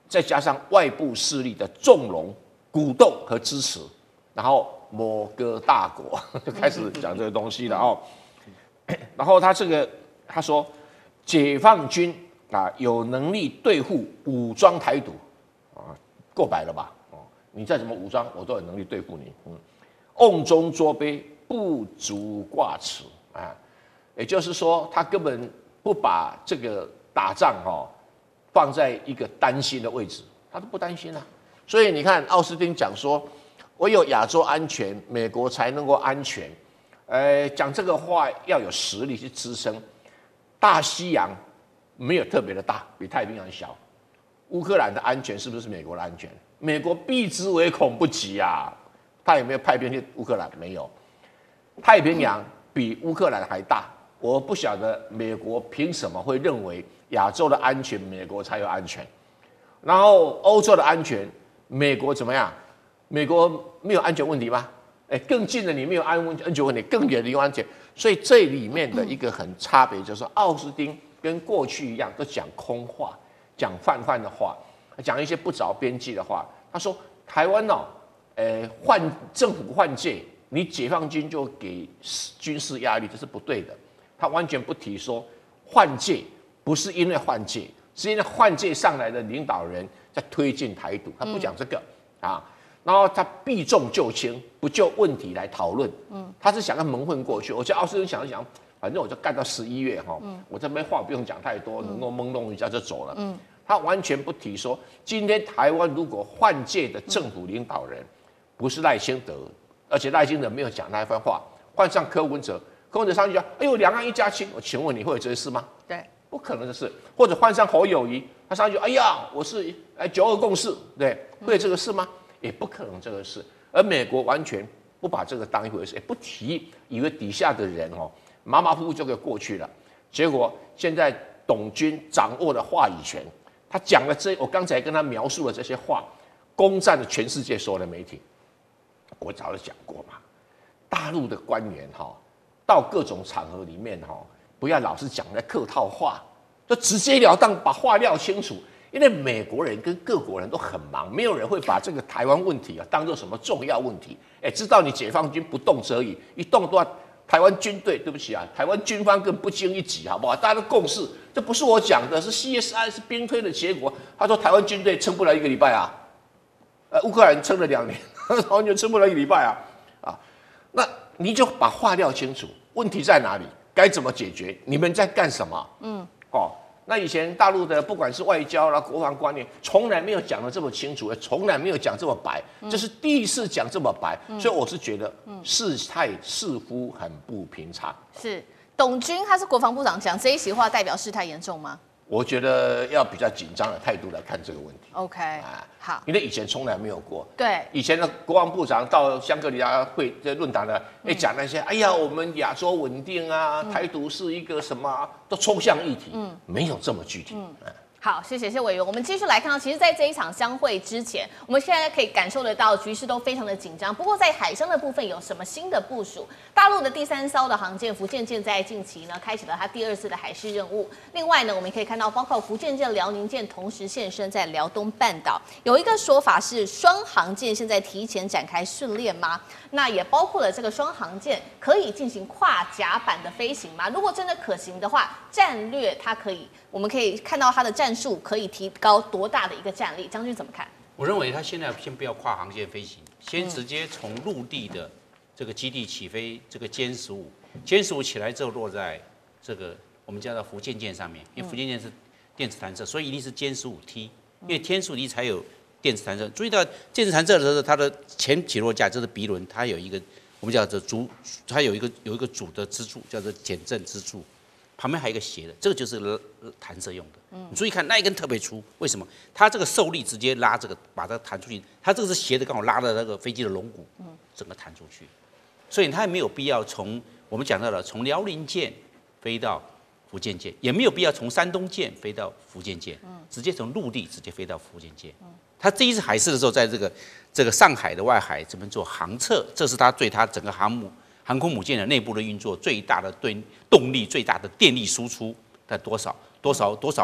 再加上外部势力的纵容、鼓动和支持，然后某个大国就开始讲这个东西了哦。然后他这个他说，解放军啊有能力对付武装台独啊，够白了吧？哦，你再怎么武装，我都有能力对付你。嗯，瓮中捉鳖，不足挂齿啊，也就是说，他根本不把这个打仗哦放在一个担心的位置，他都不担心啊。所以你看，奥斯汀讲说，唯有亚洲安全，美国才能够安全。呃，讲这个话要有实力去支撑。大西洋没有特别的大，比太平洋小。乌克兰的安全是不是美国的安全？美国避之唯恐不及啊！他有没有派兵去乌克兰？没有。太平洋比乌克兰还大，我不晓得美国凭什么会认为亚洲的安全美国才有安全，然后欧洲的安全美国怎么样？美国没有安全问题吗？哎，更近的你没有安安全问题，更远的有安全，所以这里面的一个很差别就是说，奥斯汀跟过去一样都讲空话，讲泛泛的话，讲一些不着边际的话。他说台湾哦，呃，换政府换届，你解放军就给军事压力，这是不对的。他完全不提说换届不是因为换届，是因为换届上来的领导人在推进台独，他不讲这个、嗯、啊。然后他避重就轻，不就问题来讨论。嗯，他是想要蒙混过去。我觉得奥斯汀想一想，反正我就干到十一月哈，嗯、我这边话不用讲太多，能够蒙弄一下就走了。嗯，他完全不提说，今天台湾如果换届的政府领导人不是赖清德，而且赖清德没有讲那一番话，换上柯文哲，柯文哲上去讲，哎呦，两岸一家亲，我请问你会有这些事吗？ 对， 不可能的事。或者换上侯友宜，他上去，哎呀，我是哎九二共识，对，会有这个事吗？也不可能这个事，而美国完全不把这个当一回事，也不提，以为底下的人哦马马虎虎就给过去了。结果现在董军掌握了话语权，他讲了这，我刚才跟他描述了这些话，攻占了全世界所有的媒体。我早就讲过嘛，大陆的官员哈，到各种场合里面哈，不要老是讲那客套话，就直截了当把话撂清楚。因为美国人跟各国人都很忙，没有人会把这个台湾问题啊当做什么重要问题。哎，知道你解放军不动则已，一动都要台湾军队。对不起啊，台湾军方更不经一击，好不好？大家的共识，这不是我讲的，是 C S I 是兵推的结果。他说台湾军队撑不了一个礼拜啊，呃，乌克兰撑了两年，完全撑不了一个礼拜啊啊！那你就把话撂清楚，问题在哪里？该怎么解决？你们在干什么？嗯，哦。那以前大陆的不管是外交啦、国防观念，从来没有讲得这么清楚，从来没有讲这么白，这是第一次讲这么白，嗯、所以我是觉得事态似乎很不平常。 是董军他是国防部长讲这一席话，代表事态严重吗？ 我觉得要比较紧张的态度来看这个问题。 OK，、啊、好， 因为以前从来没有过。 对， 以前的国防部长到香格里拉会的论坛呢，哎讲那些，哎呀，我们亚洲稳定啊，嗯、台独是一个什么、啊，都抽象议题，嗯，没有这么具体。嗯啊好，谢谢谢委员。我们继续来看到，其实，在这一场相会之前，我们现在可以感受得到局势都非常的紧张。不过，在海上的部分有什么新的部署？大陆的第三艘的航舰福建舰在近期呢，开启了它第二次的海事任务。另外呢，我们可以看到，包括福建舰、辽宁舰同时现身在辽东半岛。有一个说法是，双航舰现在提前展开训练吗？那也包括了这个双航舰可以进行跨甲板的飞行吗？如果真的可行的话，战略它可以，我们可以看到它的战术可以提高多大的一个战力？将军怎么看？ 我认为他现在先不要跨航线飞行，先直接从陆地的这个基地起飞，这个歼十五，歼十五起来之后落在这个我们叫做福建舰上面，因为福建舰是电子弹射，所以一定是歼十五 T， 因为歼十五 T 才有电子弹射。注意到电子弹射的时候，它的前起落架就是鼻轮，它有一个我们叫做主，它有一个有一个主的支柱，叫做减震支柱。旁边还有一个斜的，这个就是弹射用的。嗯、你注意看那一根特别粗，为什么？它这个受力直接拉这个，把它弹出去。它这个是斜的，刚好拉了那个飞机的龙骨，整个弹出去。所以它也没有必要从我们讲到了从辽宁舰飞到福建舰，也没有必要从山东舰飞到福建舰，直接从陆地直接飞到福建舰。它这一次海试的时候，在这个这个上海的外海这边做航测，这是它对它整个航母。航空母舰的内部的运作最大的对动力最大的电力输出在多少多少多少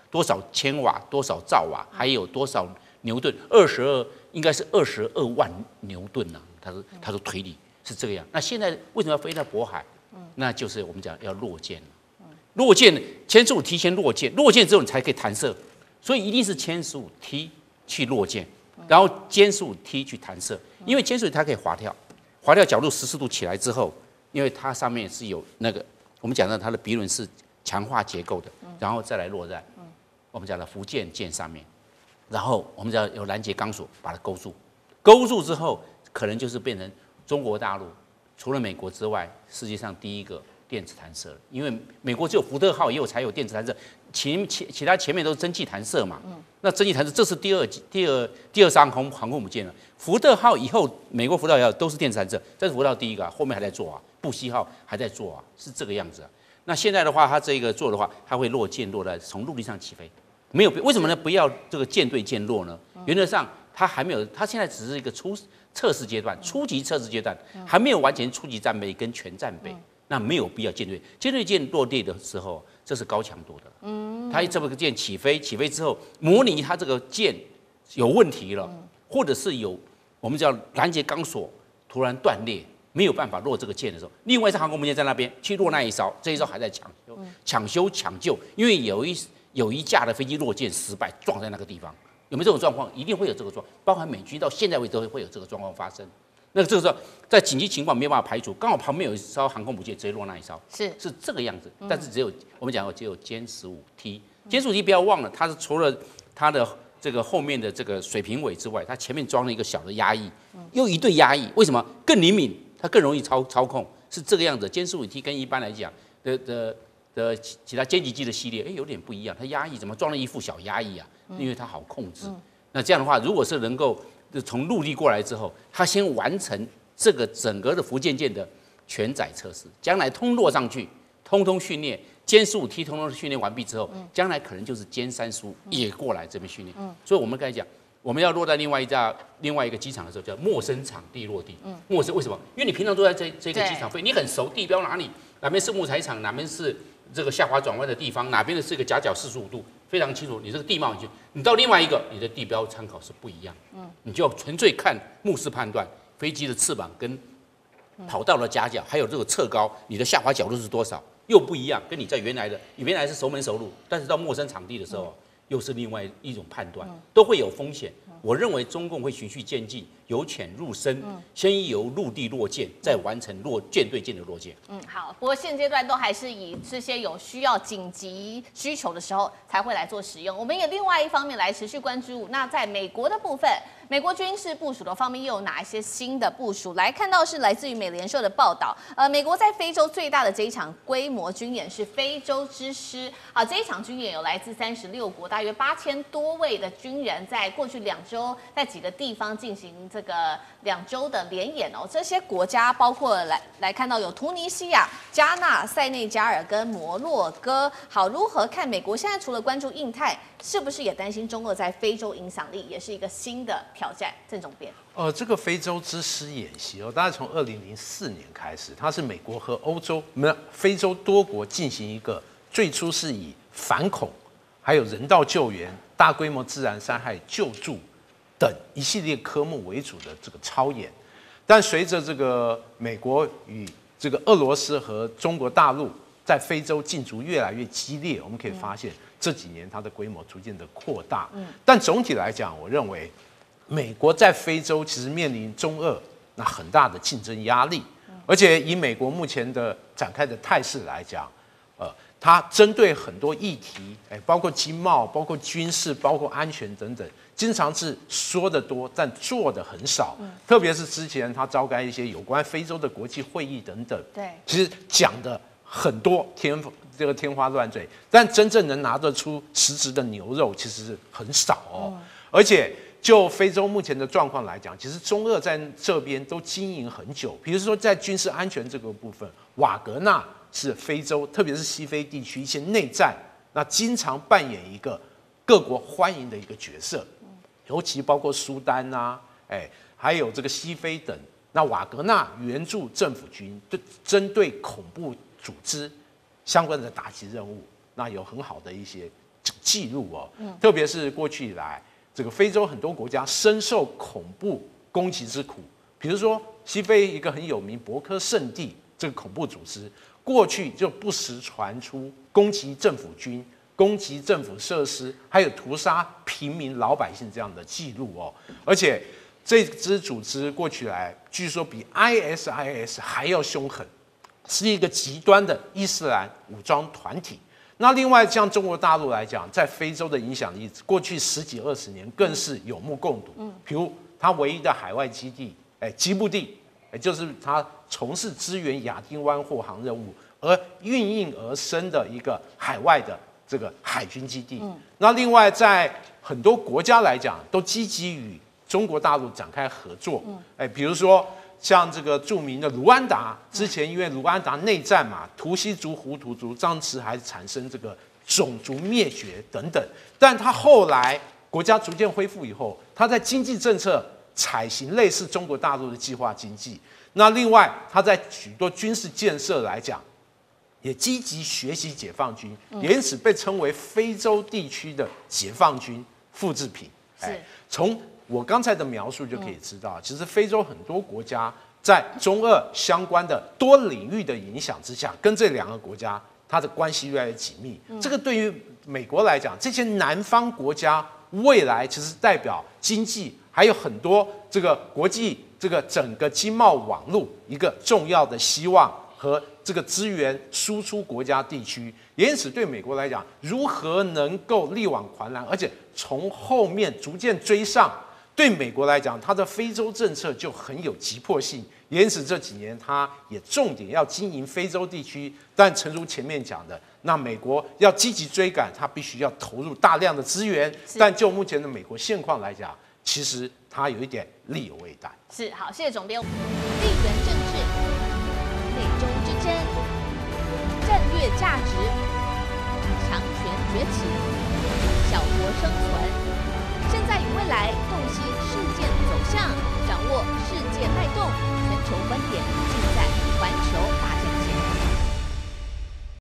多少千瓦、多少兆瓦，还有多少牛顿，二十二应该是二十二万牛顿呐、啊。他说他说推理是这个样。那现在为什么要飞到渤海？那就是我们讲要落箭。落箭歼十五 T 先落箭，落箭之后你才可以弹射，所以一定是歼十五 T 去落箭，然后歼十五 T 去弹射，因为歼十五它可以滑跳，滑跳角度十四度起来之后，因为它上面是有那个我们讲的它的鼻轮是强化结构的，然后再来落在我们讲的福建舰上面，然后我们讲有拦截钢索把它勾住，勾住之后可能就是变成中国大陆除了美国之外，世界上第一个电子弹射了，因为美国只有福特号也有才有电子弹射，其其其他前面都是蒸汽弹射嘛。嗯、那蒸汽弹射这是第二第二第二艘航空航空母舰了。福特号以后，美国福特号以后都是电子弹射，这是福特号第一个、啊，后面还在做啊，布希号还在做啊，是这个样子啊。那现在的话，它这个做的话，它会落箭落在从陆地上起飞，没有为什么呢？不要这个舰对舰落呢？原则上它还没有，它现在只是一个初测试阶段，初级测试阶段，还没有完全初级战备跟全战备。那没有必要舰队，舰队舰落地的时候，这是高强度的。嗯，它这个舰起飞，起飞之后，模拟它这个舰有问题了，嗯、或者是有我们叫拦截钢索突然断裂，没有办法落这个舰的时候，另外一艘航空母舰在那边去落那一艘，这一艘还在抢修、嗯、抢修抢救，因为有一有一架的飞机落舰失败，撞在那个地方，有没有这种状况？一定会有这个状况，包含美军到现在为止都会有这个状况发生。那这个时候，在紧急情况没有办法排除，刚好旁边有一艘航空母舰直接落那一艘，是是这个样子。但是只有我们讲过，只有歼十五 T， 歼十五 T 不要忘了，它是除了它的这个后面的这个水平尾之外，它前面装了一个小的压翼，又一对压翼，为什么更灵敏？它更容易操操控，是这个样子。歼十五 T 跟一般来讲的的的其他歼击机的系列，哎，有点不一样。它压翼怎么装了一副小压翼啊？因为它好控制。那这样的话，如果是能够从陆地过来之后，它先完成这个整个的福建舰的全载测试，将来通落上去，通通训练，歼十五 T 通通训练完毕之后，将来可能就是歼三十五也过来这边训练。所以我们刚才讲，我们要落在另外一架另外一个机场的时候，叫陌生场地落地。陌生为什么？因为你平常都在这这个机场飞，你很熟地标哪里，哪边是木材厂，哪边是这个下滑转弯的地方，哪边的是一个夹角四十五度。非常清楚，你这个地貌，你就你到另外一个，你的地标参考是不一样。嗯，你就要纯粹看目视判断飞机的翅膀跟跑道的夹角，还有这个侧高，你的下滑角度是多少，又不一样。跟你在原来的，你原来是熟门熟路，但是到陌生场地的时候，嗯、又是另外一种判断，嗯、都会有风险。我认为中共会循序渐进，由浅入深，嗯、先由陆地落舰，再完成落舰对舰的落舰。 嗯，好。不过现阶段都还是以这些有需要紧急需求的时候才会来做使用。我们也另外一方面来持续关注。那在美国的部分，美国军事部署的方面又有哪一些新的部署？来看到是来自于美联社的报道。呃，美国在非洲最大的这一场规模军演是非洲之狮。好，这一场军演有来自三十六国，大约八千多位的军人，在过去两周在几个地方进行这个两周的联演哦。这些国家包括来来看到有突尼西亚、加纳、塞内加尔跟摩洛哥。好，如何看美国现在除了关注印太，是不是也担心中俄在非洲影响力，也是一个新的挑战？郑总编， 呃，这个非洲之狮演习哦，大概从二零零四年开始，它是美国和欧洲、没非洲多国进行一个最初是以反恐、还有人道救援、大规模自然灾害救助等一系列科目为主的这个操演，但随着这个美国与这个俄罗斯和中国大陆在非洲竞逐越来越激烈，我们可以发现这几年它的规模逐渐的扩大。但总体来讲，我认为美国在非洲其实面临中俄那很大的竞争压力，而且以美国目前的展开的态势来讲，呃，它针对很多议题，哎，包括经贸、包括军事、包括安全等等，经常是说的多，但做的很少。嗯、特别是之前他召开一些有关非洲的国际会议等等，对，其实讲的很多天这个天花乱坠，但真正能拿得出实质的牛肉其实很少哦。嗯、而且就非洲目前的状况来讲，其实中俄在这边都经营很久。比如说在军事安全这个部分，瓦格纳是非洲，特别是西非地区一些内战，那经常扮演一个各国欢迎的一个角色。尤其包括苏丹啊，哎，还有这个西非等，那瓦格纳援助政府军，对针对恐怖组织相关的打击任务，那有很好的一些记录哦，特别是过去以来，这个非洲很多国家深受恐怖攻击之苦，比如说西非一个很有名博科圣地这个恐怖组织，过去就不时传出攻击政府军、攻击政府设施，还有屠杀平民老百姓这样的记录哦，而且这支组织过去来，据说比 I S I S 还要凶狠，是一个极端的伊斯兰武装团体。那另外，像中国大陆来讲，在非洲的影响力，过去十几二十年更是有目共睹。嗯，比如它唯一的海外基地，哎，基布地，也就是它从事支援亚丁湾货航任务而孕育而生的一个海外的这个海军基地。嗯，那另外，在很多国家来讲，都积极与中国大陆展开合作。嗯，哎，比如说。像这个著名的卢安达，之前因为卢安达内战嘛，图西族、胡图族当时还产生这个种族灭绝等等，但他后来国家逐渐恢复以后，他在经济政策采行类似中国大陆的计划经济。那另外，他在许多军事建设来讲，也积极学习解放军，也因此被称为非洲地区的解放军复制品。哎，从我刚才的描述就可以知道，其实非洲很多国家在中俄相关的多领域的影响之下，跟这两个国家它的关系越来越紧密。这个对于美国来讲，这些南方国家未来其实代表经济，还有很多这个国际这个整个经贸网络一个重要的希望和这个资源输出国家地区。因此，对美国来讲，如何能够力挽狂澜，而且从后面逐渐追上。对美国来讲，它的非洲政策就很有急迫性，因此这几年它也重点要经营非洲地区。但诚如前面讲的，那美国要积极追赶，它必须要投入大量的资源。但就目前的美国现况来讲，其实它有一点力有未逮。 是，好，谢谢总编。地缘政治、美中之争、战略价值、强权崛起、小国生存。现在与未来洞悉事件走向，掌握世界脉动，全球观点尽在环球大。